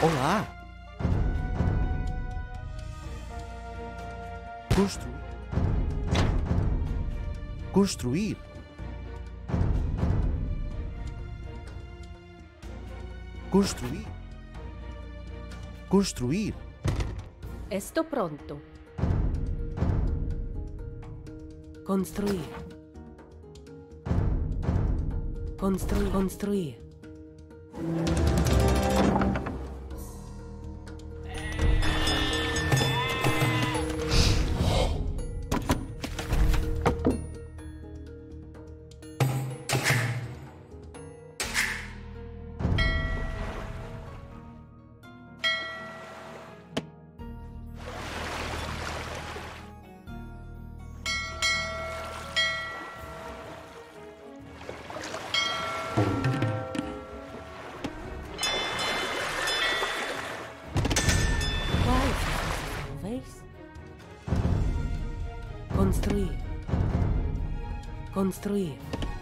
Olá! Construir. Construir. Estou pronto. Construir. Construir. Construir.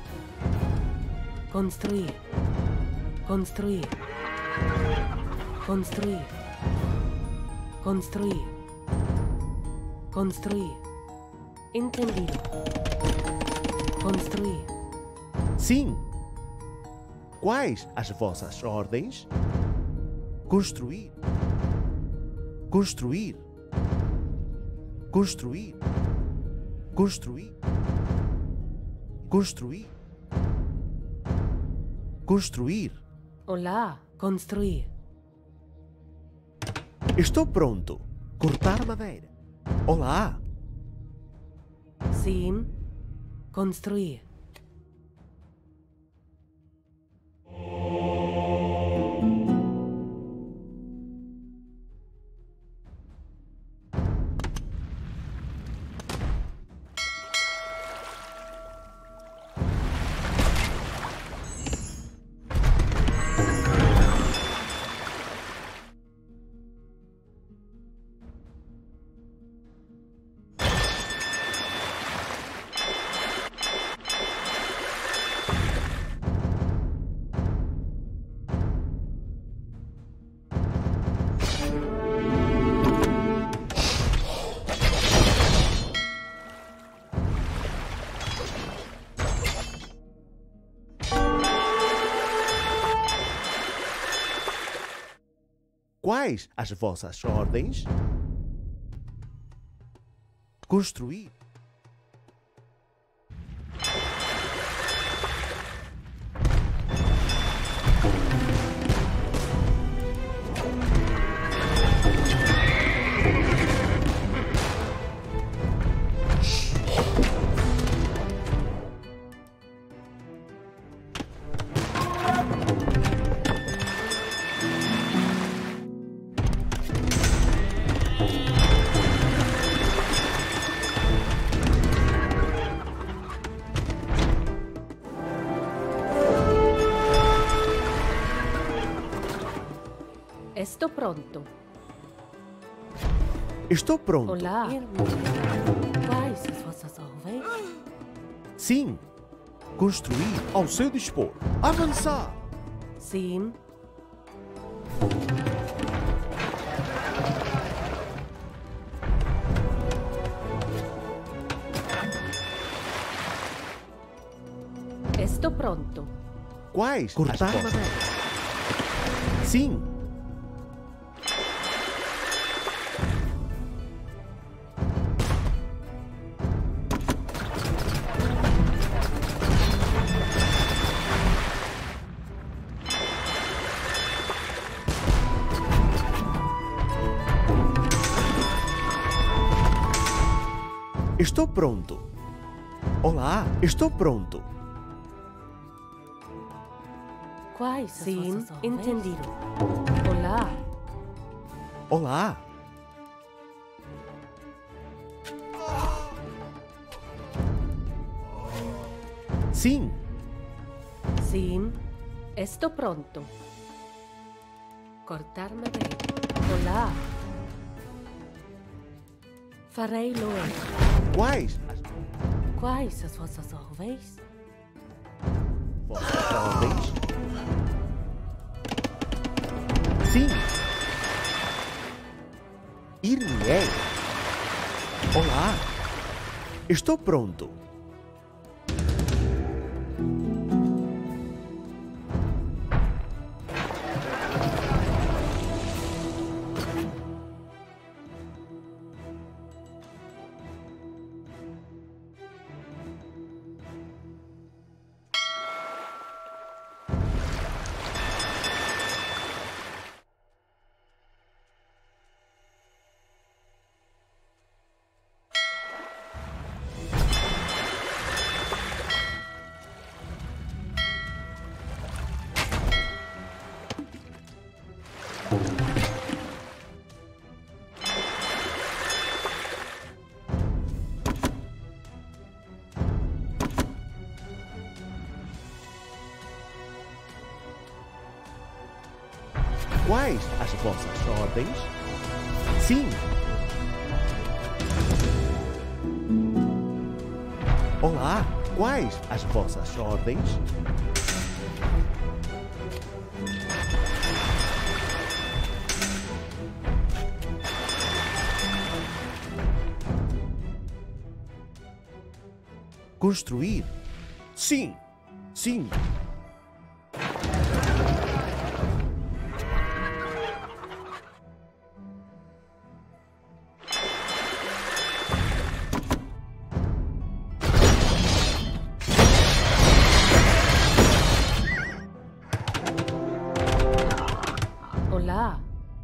Entendido. Construir. Sim. Quais as vossas ordens? Construir. Olá, construir. Estou pronto. Cortar madeira. Olá. Sim. Construir. Quais as vossas ordens? Construir. Estou pronto. Estou pronto. Olá. Quais as vossas ordens? Sim. Construir ao seu dispor. Avançar. Sim. Estou pronto. Quais? Cortar madeira. Sim. Estou pronto. Olá, estou pronto. Quais? Sim, entendido. Olá. Olá. Sim. Sim, estou pronto. Cortar madeira. Olá. Farei-lo. Quais? Quais as vossas ordens? Vossas ordens? Sim. Estou pronto. Quais as vossas ordens? Sim. Olá, quais as vossas ordens? Construir? Sim, sim. Olá.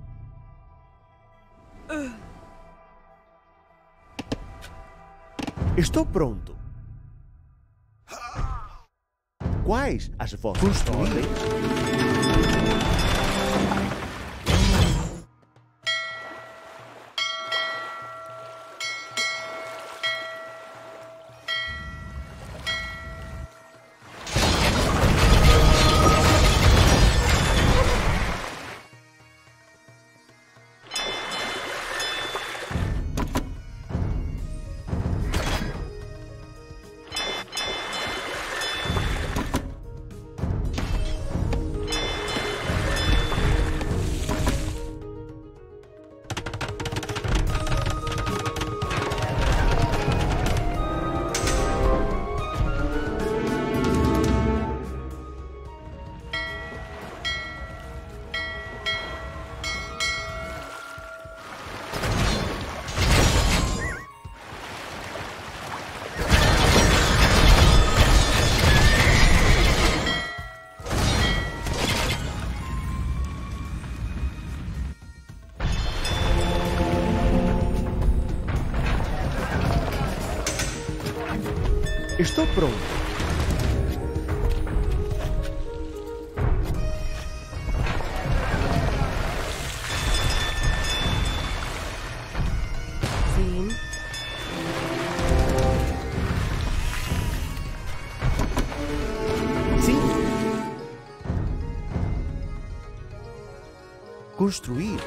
Estou pronto. Quais as vossas ordens? Estou pronto. Sim. Sim. Construir?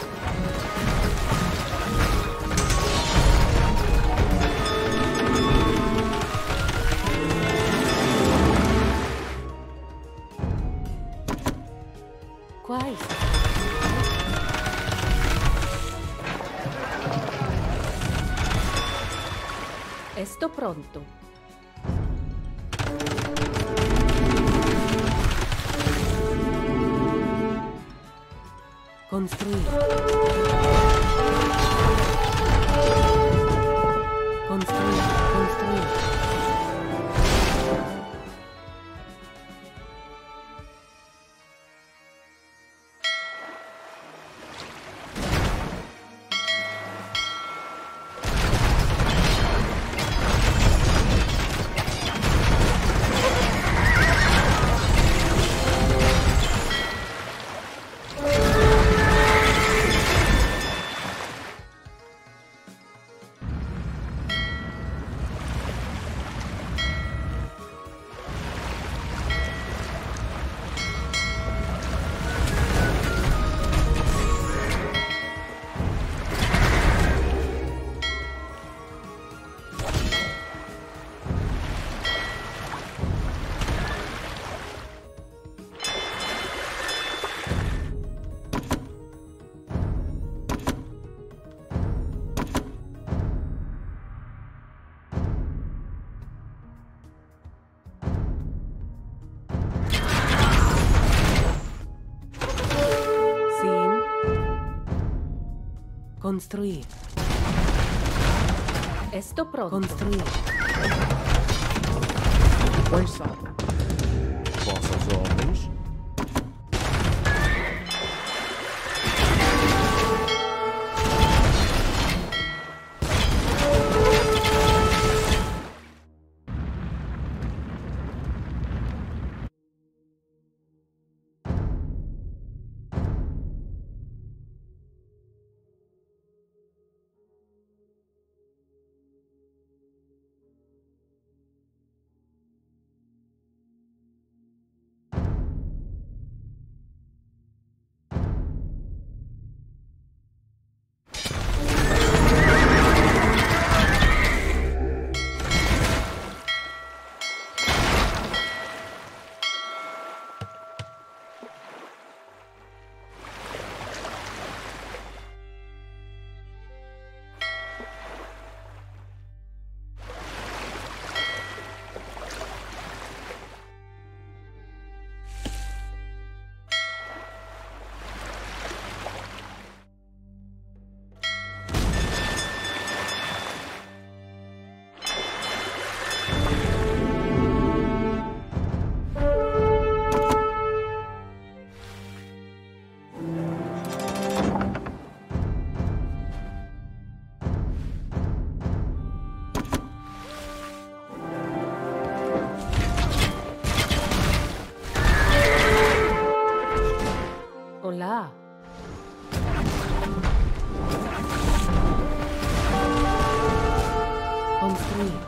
Quais? Estou pronto. Construir. Construir. Construir. Construir. Esto pronto. Construir. Quais são vossas ordens? Olá. Construir.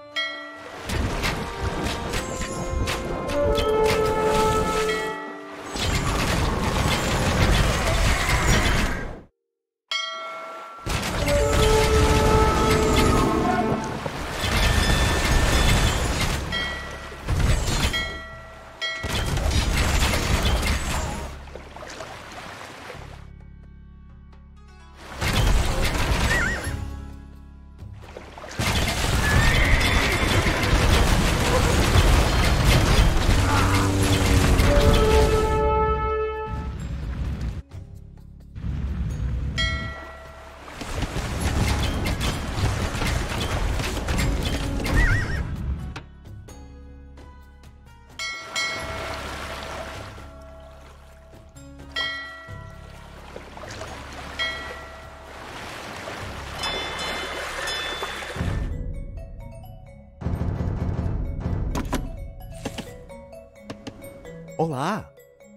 Olá!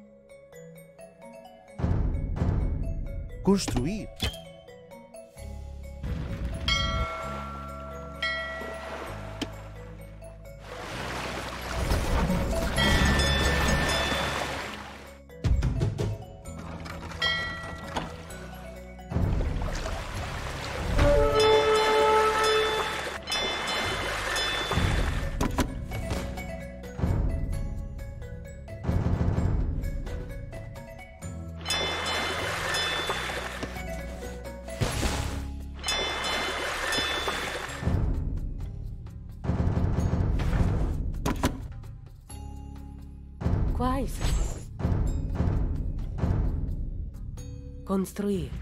Construir. Quais? Construir.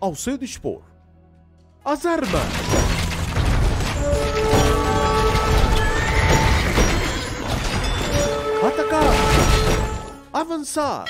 Ao seu dispor. As armas! Atacar! Avançar!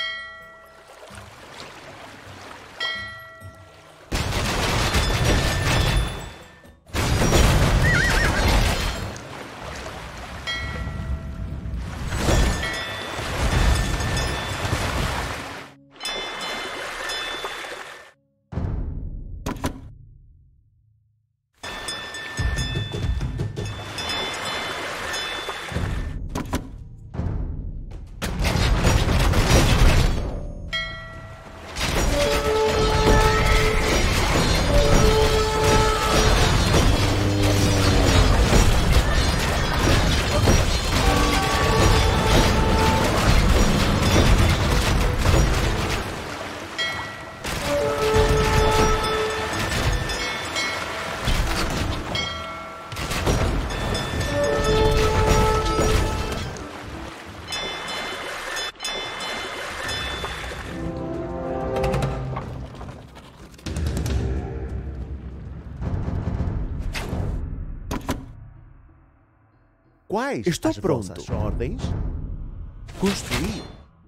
Quais Estou as pronto. vossas ordens? Construir.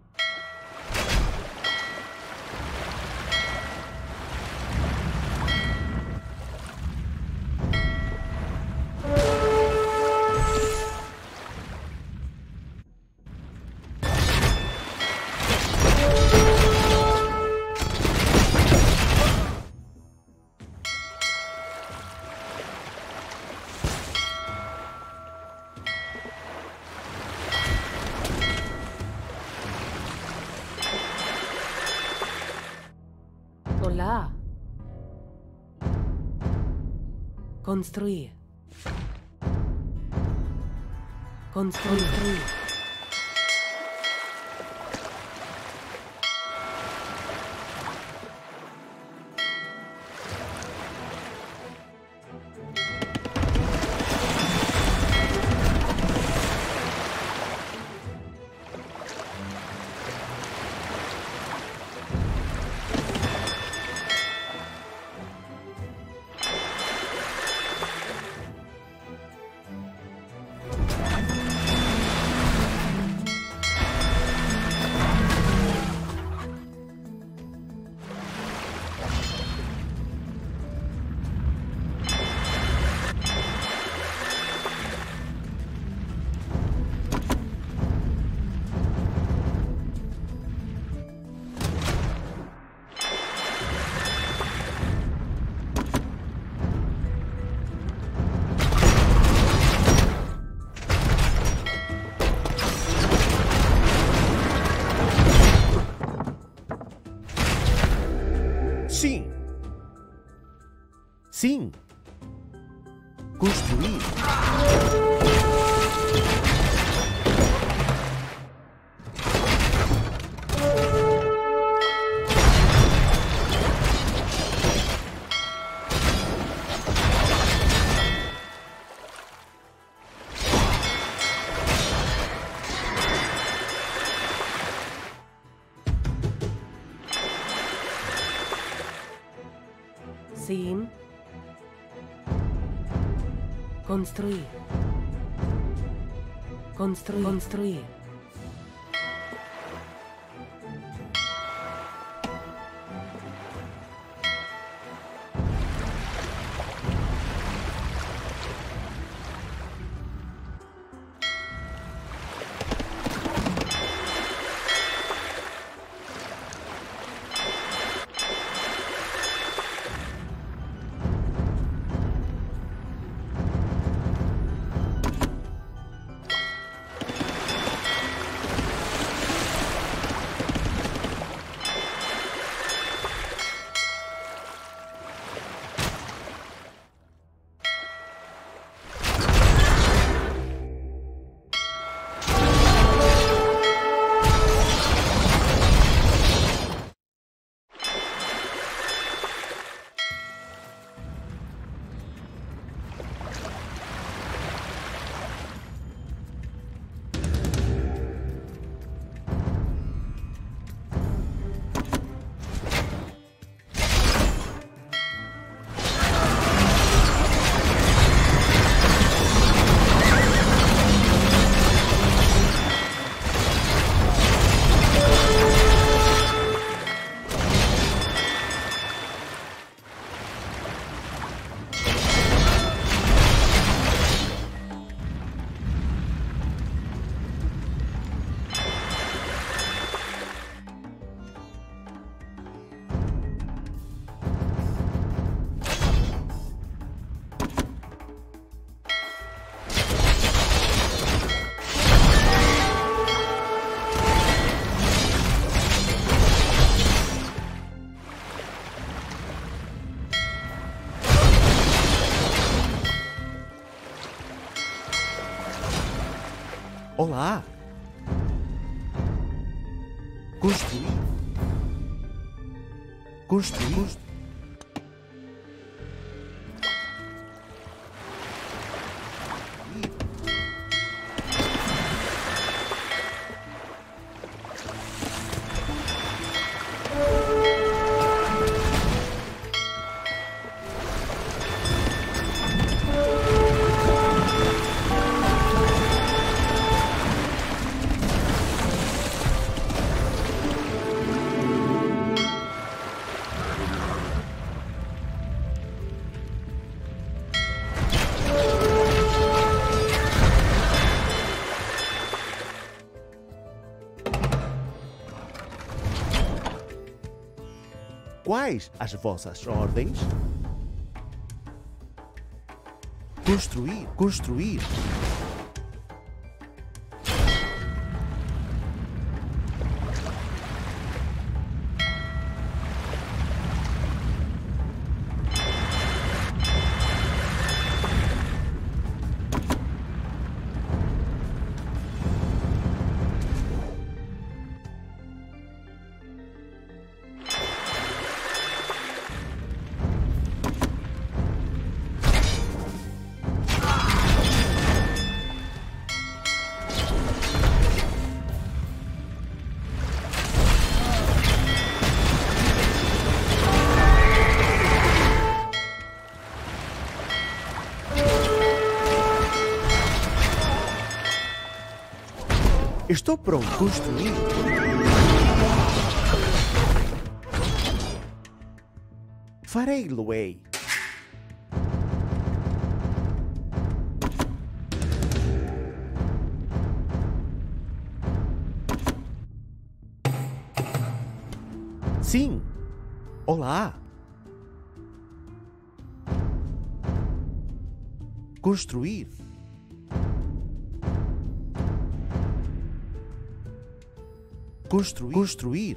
Olá. Construir. Construir. Sim. Sim. Construir. Sim. Construir. Construir. Construir. Olá! Construir. Construir. Quais as vossas ordens? Construir, construir. Estou pronto a construir. Farei-lo-ei. Sim. Olá. Construir. Construir. Construir.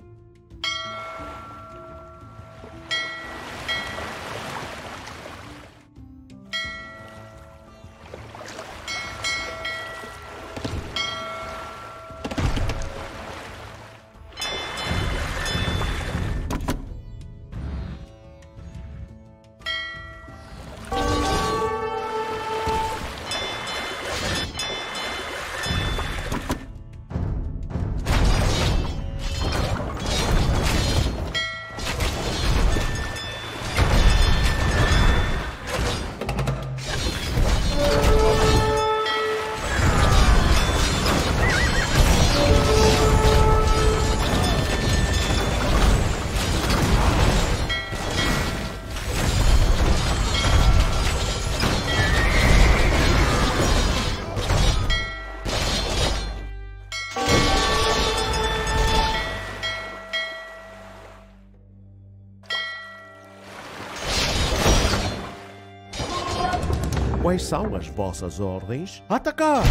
Quais são as vossas ordens? Atacar!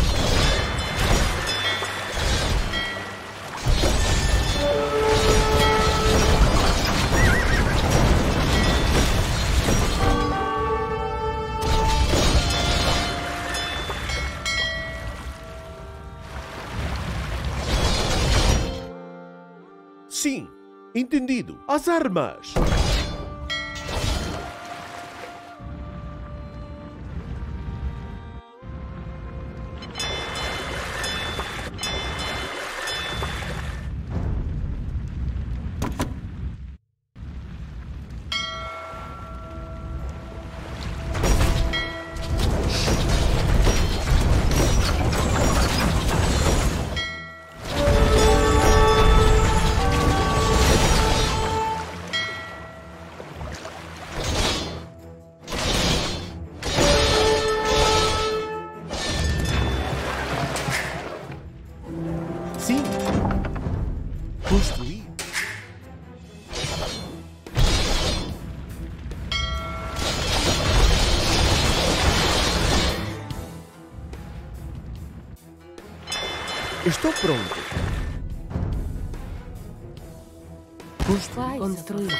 Sim, entendido. As armas! Sim. Construir. Estou pronto. Construir.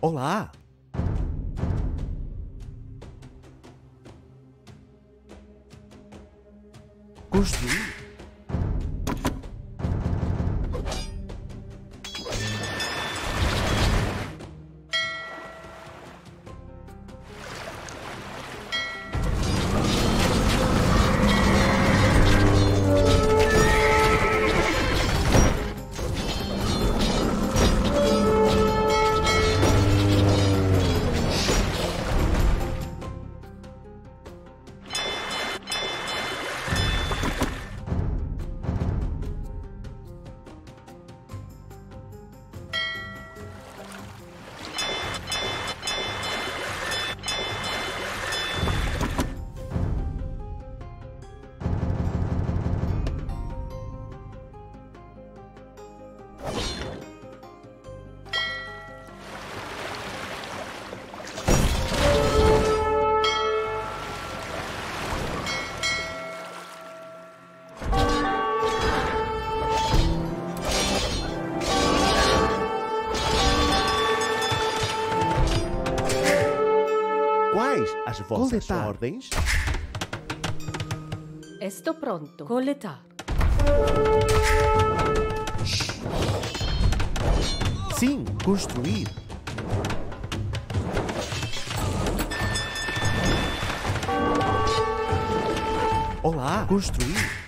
Olá! Construir. Quais as vossas ordens? Estou pronto. Coletar. Sim, construir. Olá, construir.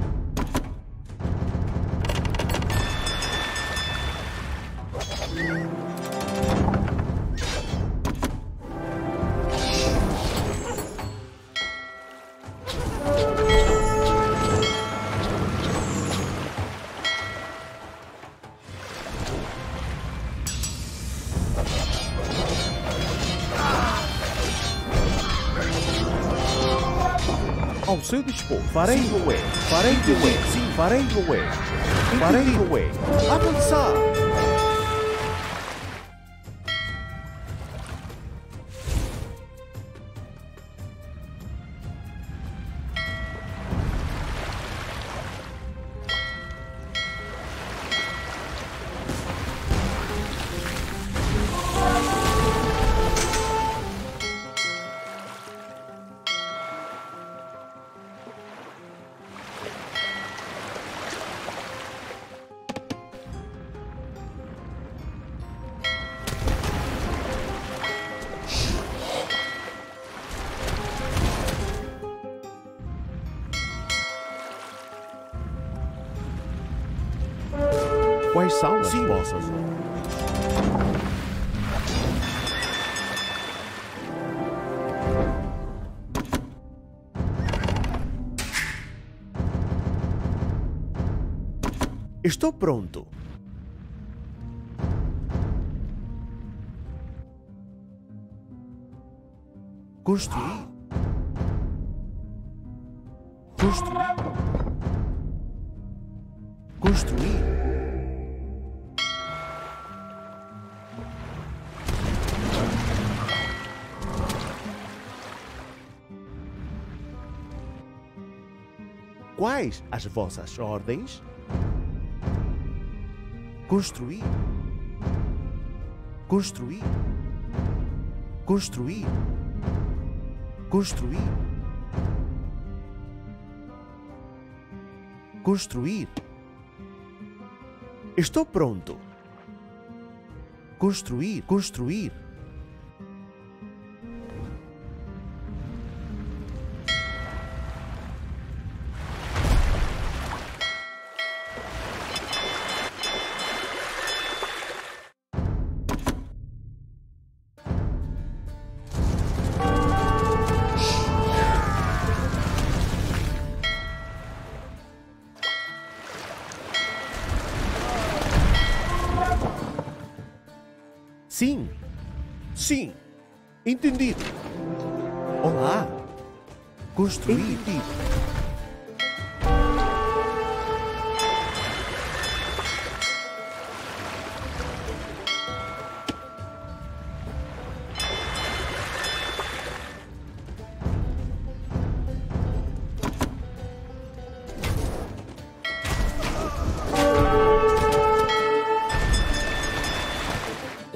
Ao seu dispor, farei o E. Farei o E. Sim, farei o E. Farei o E. Avançar! Quais são as vossas ordens? Estou pronto. Construir. Construir. Construir. Quais as vossas ordens? Construir. Construir. Construir. Construir. Construir. Estou pronto. Construir. Construir. Sim. Sim. Entendido. Olá. Construir. Entendido.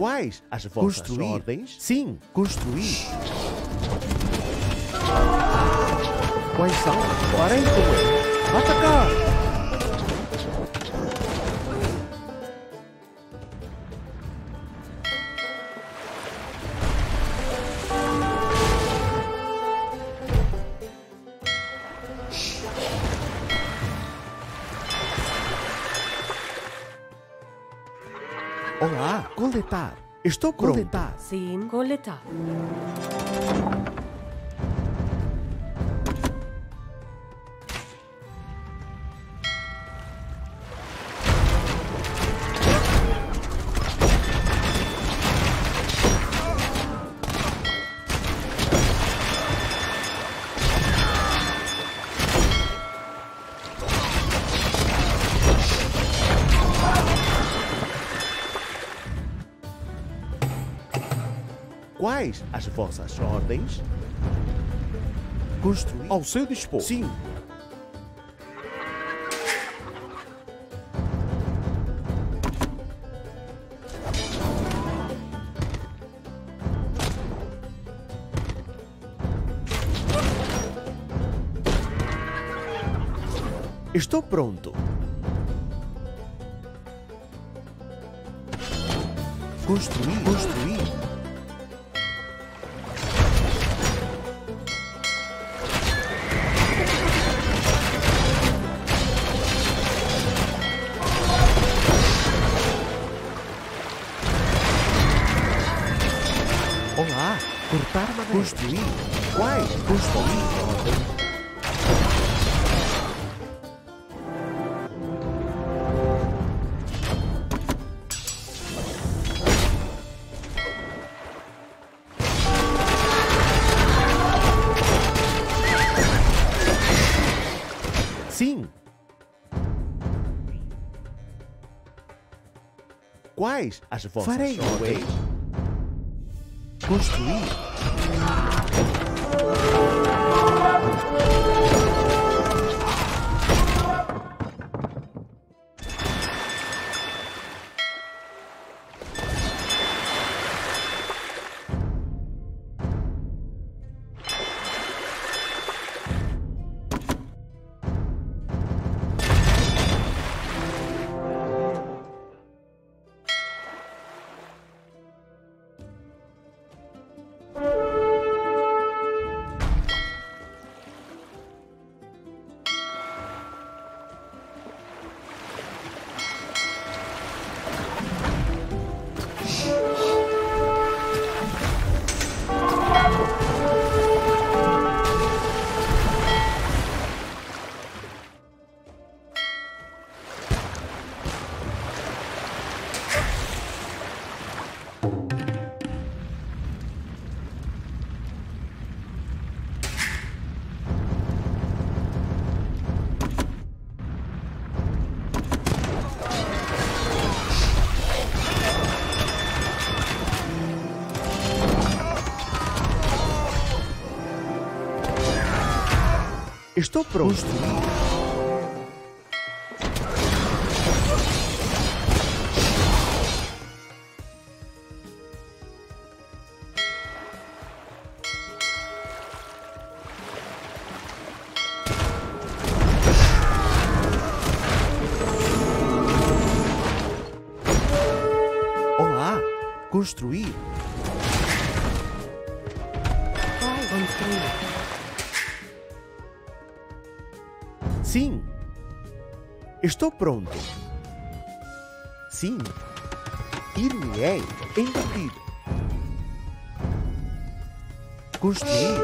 Quais as vossas ordens? Sim, construir. Quais são? Farei como é. Atacar! Olá, coletar. Estou pronto. Coletar. Sim, coletar. Quais as vossas ordens? Construir. Ao seu dispor. Sim. Estou pronto. Construir. Construir. Olá, cortar madeira. Construir. Quais? Construir. Sim. Quais as vossas ordens? Construir. Estou pronto. Olá, construir. Vai construir. Sim. Estou pronto. Sim. Ir-me-ei invadir. Construir.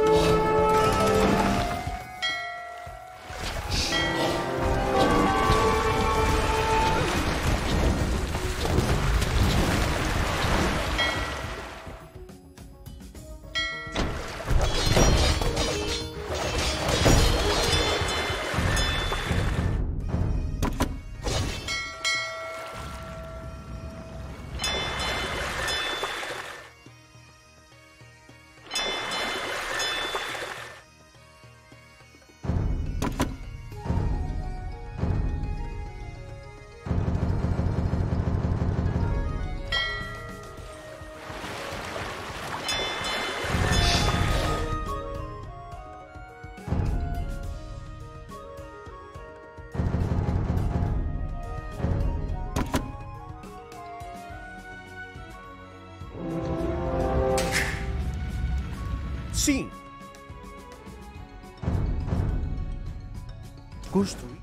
Sim. Construir.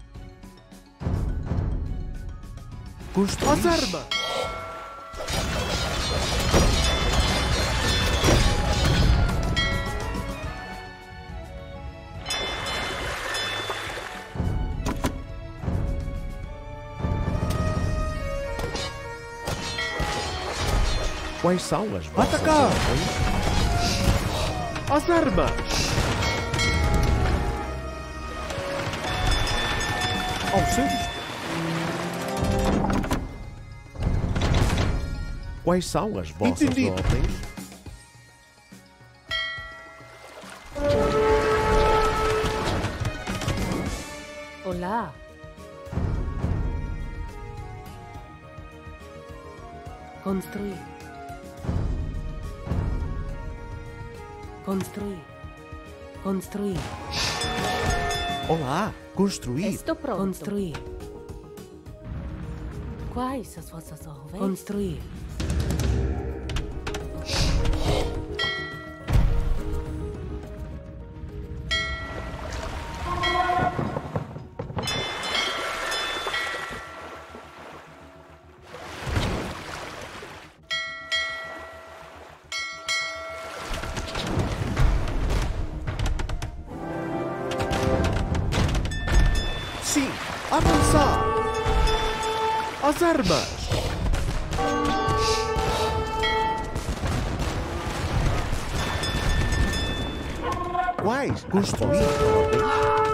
Construir. As armas. Quais são as vossas Atacar! ordens? As armas! Ao seu dispor. Quais são as vossas Entendido. ordens? Olá. Construir. Construir. Construir. Olá! Construir. Estou pronto. Construir. Quais as vossas ordens? Construir. Sim! Avançar! As armas! Quais? Construir ordens?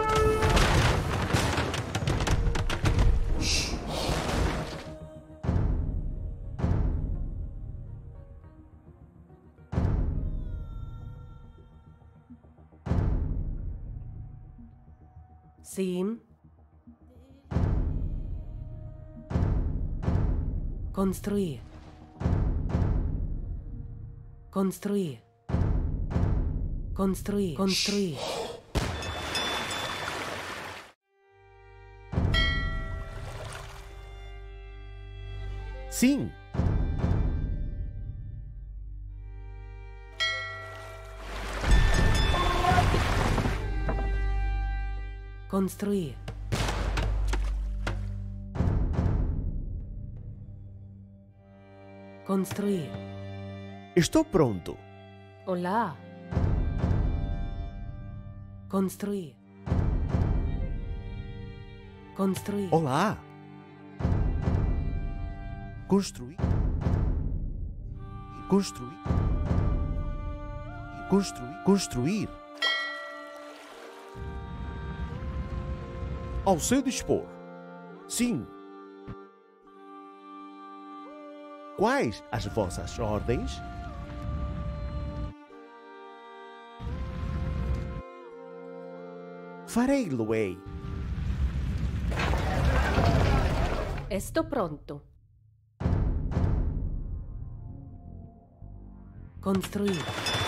Sim. Construir. Construir. Construir. Construir. Sim! Construir. Construir. Estou pronto. Olá. Construir. Construir. Olá! Construir. Construir. Construir. Construir. Ao seu dispor. Sim. Quais as vossas ordens? Farei-lo-ei. Estou pronto. Construir.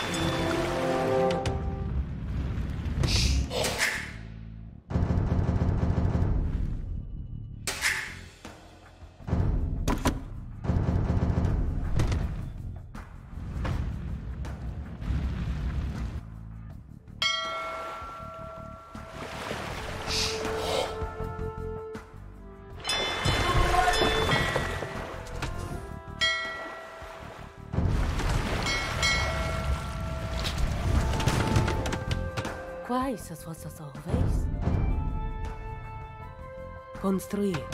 Quais as vossas ordens? Construir.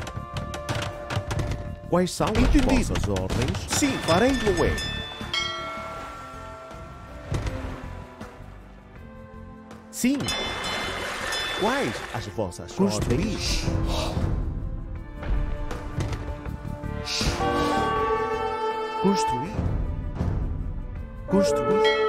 Quais são as Entendido. vossas ordens? Sim, farei-lo-ei. Sim. Quais as vossas Construir. ordens? Construir. Construir.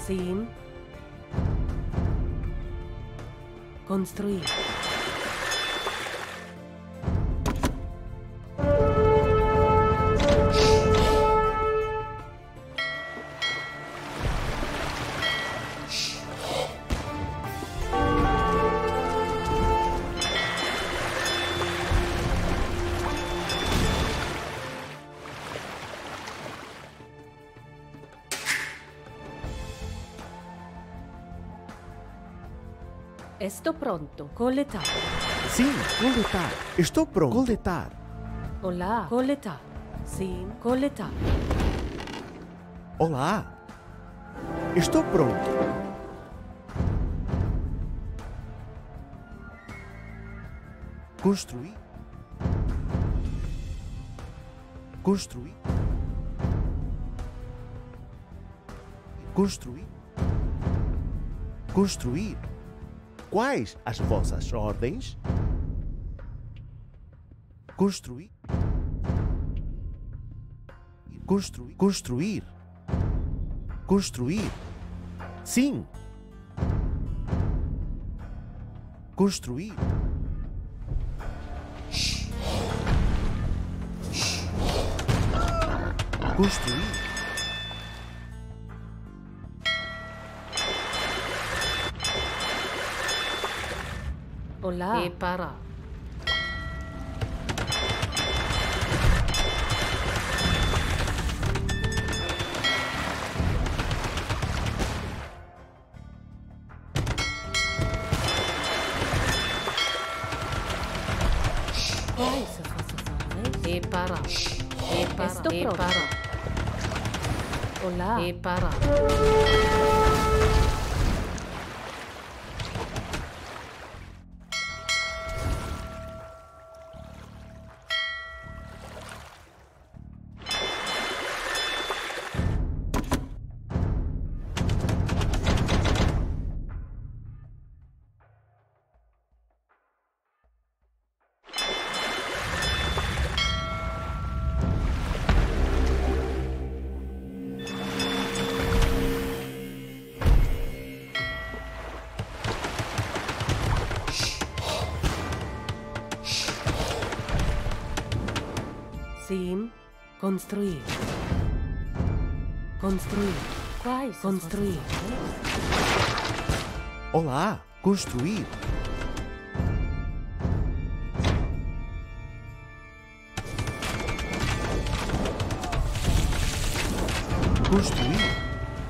Sim. Construir. Estou pronto. Coletar. Sim, coletar. Estou pronto. Coletar. Olá. Coletar. Sim. Coletar. Olá. Estou pronto. Construir. Construir. Construir. Construir. Quais as vossas ordens? Construir. Construir. Construir. Construir. Sim. Construir. Construir. Olá. Reparar. Reparar. Reparar. Estou pronto. Olá. Reparar. Sim. Construir. Construir. Quais? Construir. Olá. Construir. Construir.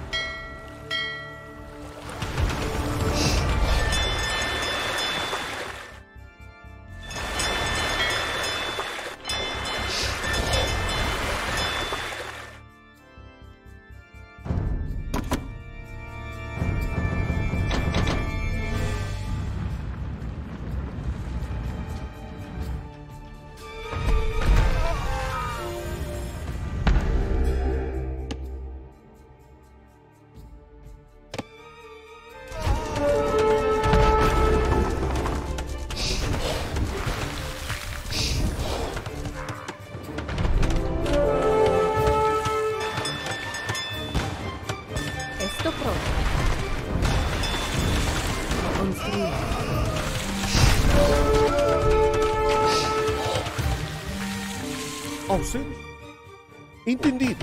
Estou pronto. Construir. Auxílio. Entendido.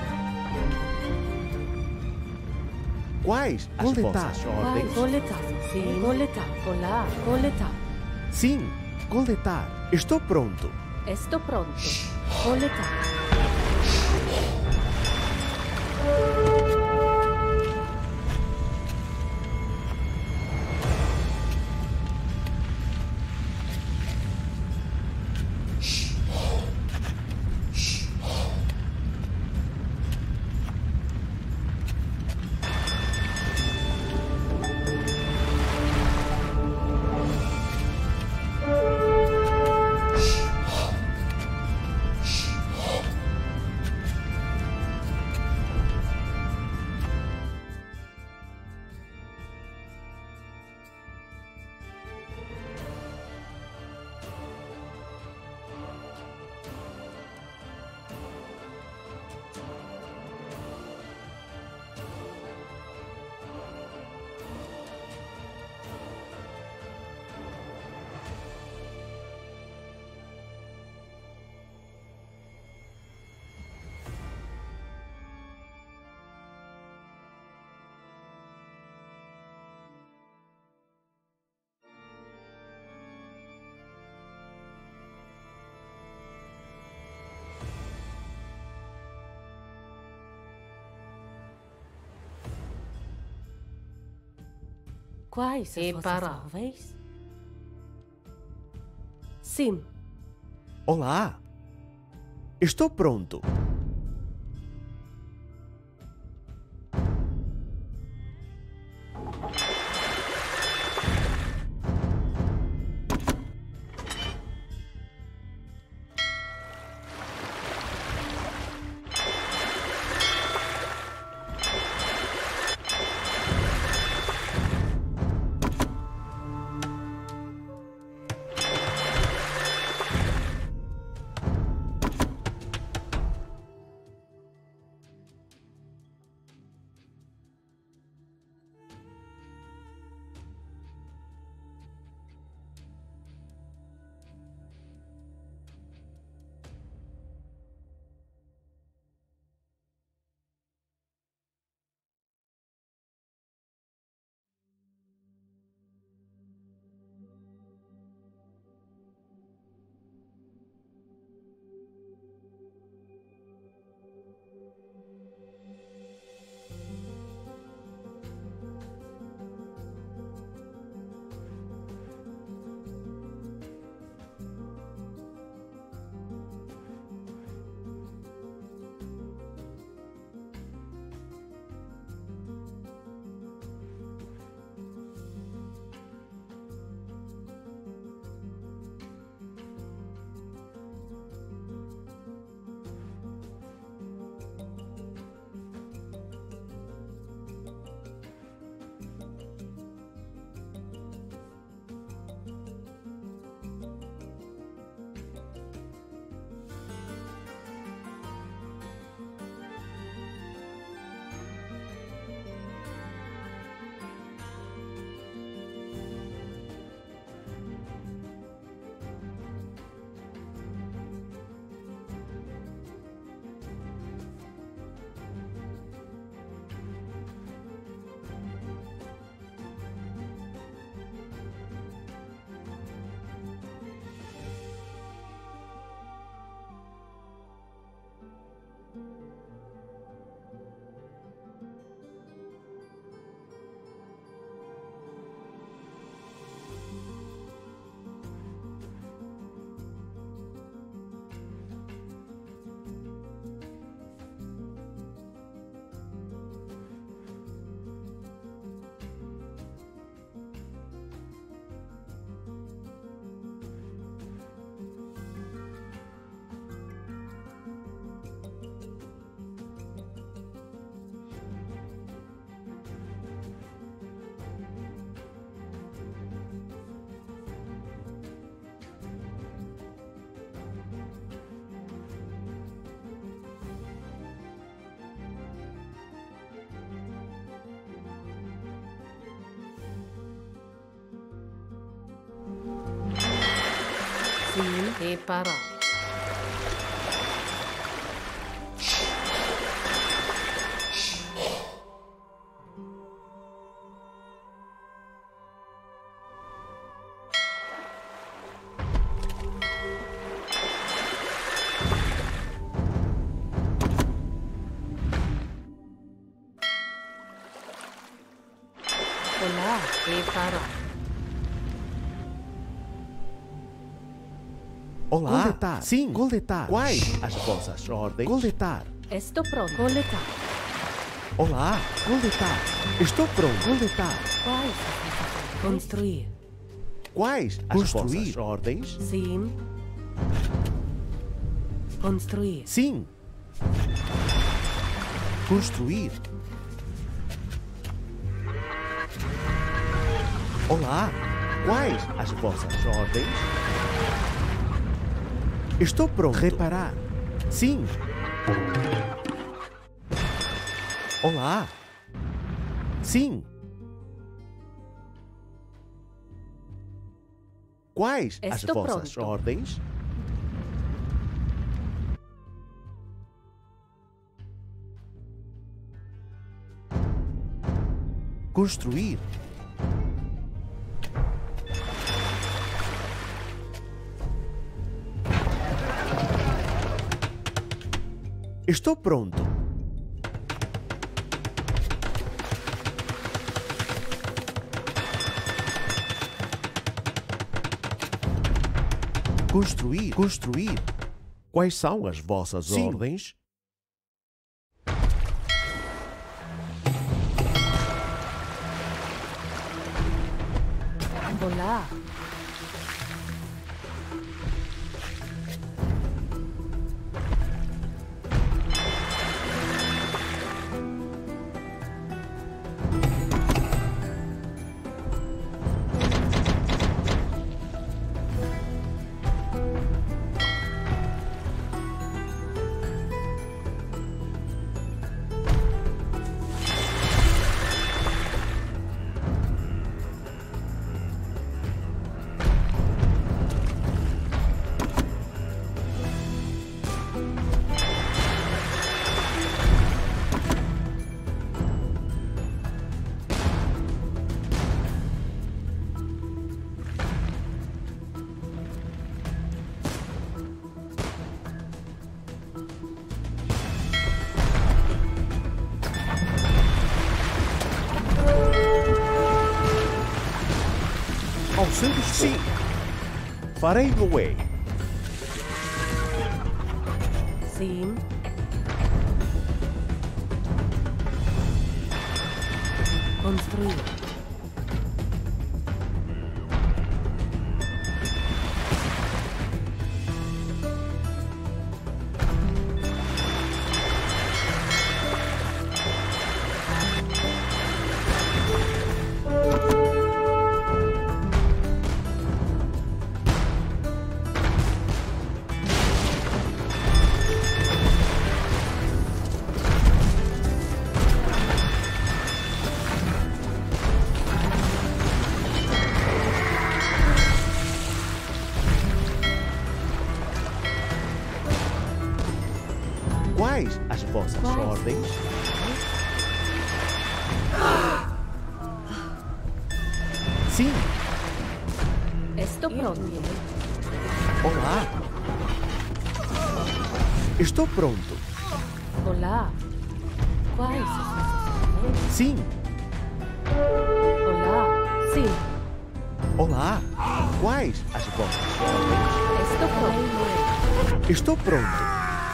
Quais as vossas ordens? Coletar. Sim. Coletar. Olá. Coletar. Sim, coletar. Estou pronto. Estou pronto. Coletar. Quais as vossas ordens? Sim. Olá! Estou pronto. Sim, reparar. Olá, reparar. Olá! Coletar. Sim! Coletar. Quais as vossas ordens? Coletar. Estou pronto. Coletar. Olá! Coletar. Estou pronto. Coletar. Quais as vossas ordens? Construir. Quais as Construir. vossas ordens? Sim. Construir. Sim! Construir. Olá! Quais as vossas ordens? Estou pronto. Reparar. Sim! Olá! Sim! Quais as Estou vossas pronto. ordens? Construir. Estou pronto. Construir. Construir. Quais são as vossas Sim. ordens? Olá. Ao seu dispor. Sim. Farei-lo-ei. Sim. Construir. Quais as vossas Quais? ordens? Sim. Estou pronto. Olá. Estou pronto. Olá. Quais as vossas ordens? Sim. Olá. Sim. Olá. Quais as vossas ordens? Estou pronto. Estou pronto.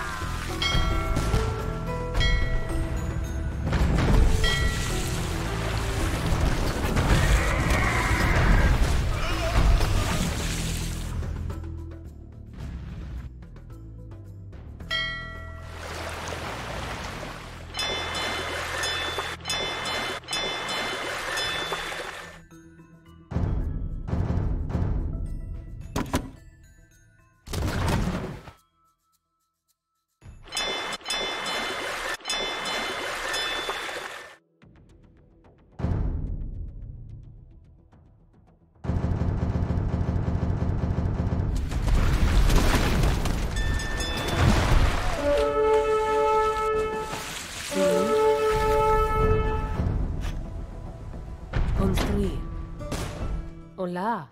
Construir. Olá.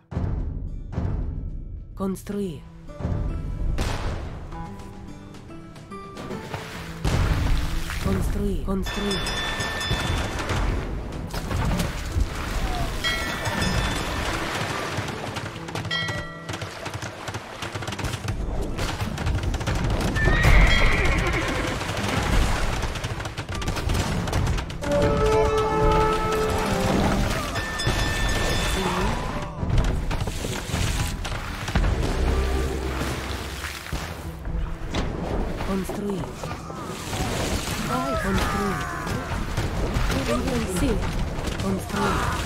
Construir. Construir. Construir. Construir. Vai construir. Sim. Construir.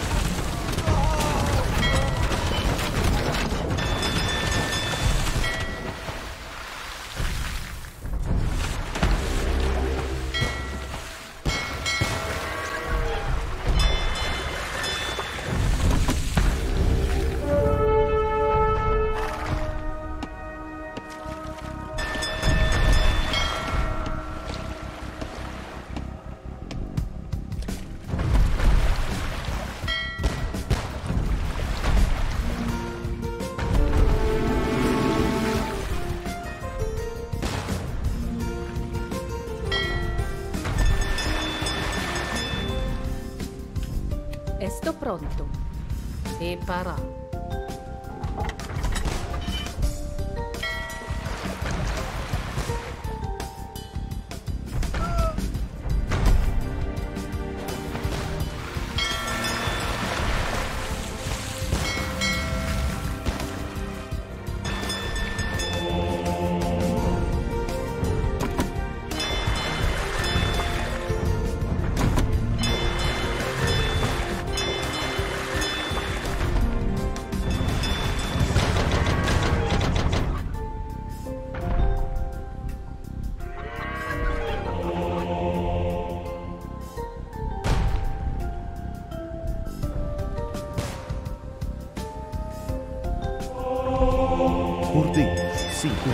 Estou pronto. E para.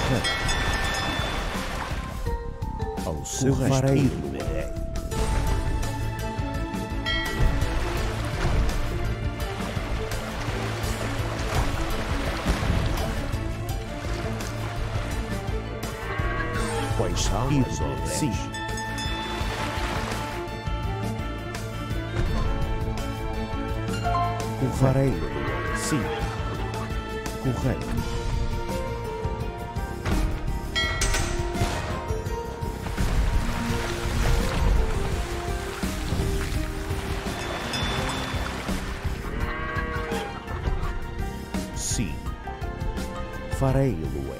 Correto. Ao seu respiro irei. Quais são as ordens? Sim. Farei. Sim. Correto. Sim. Farei, Lué.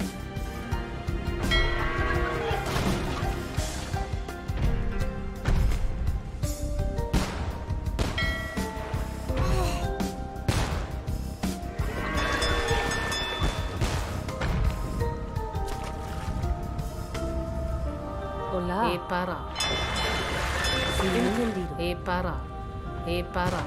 Olá. E para. Entendido. E para. E para.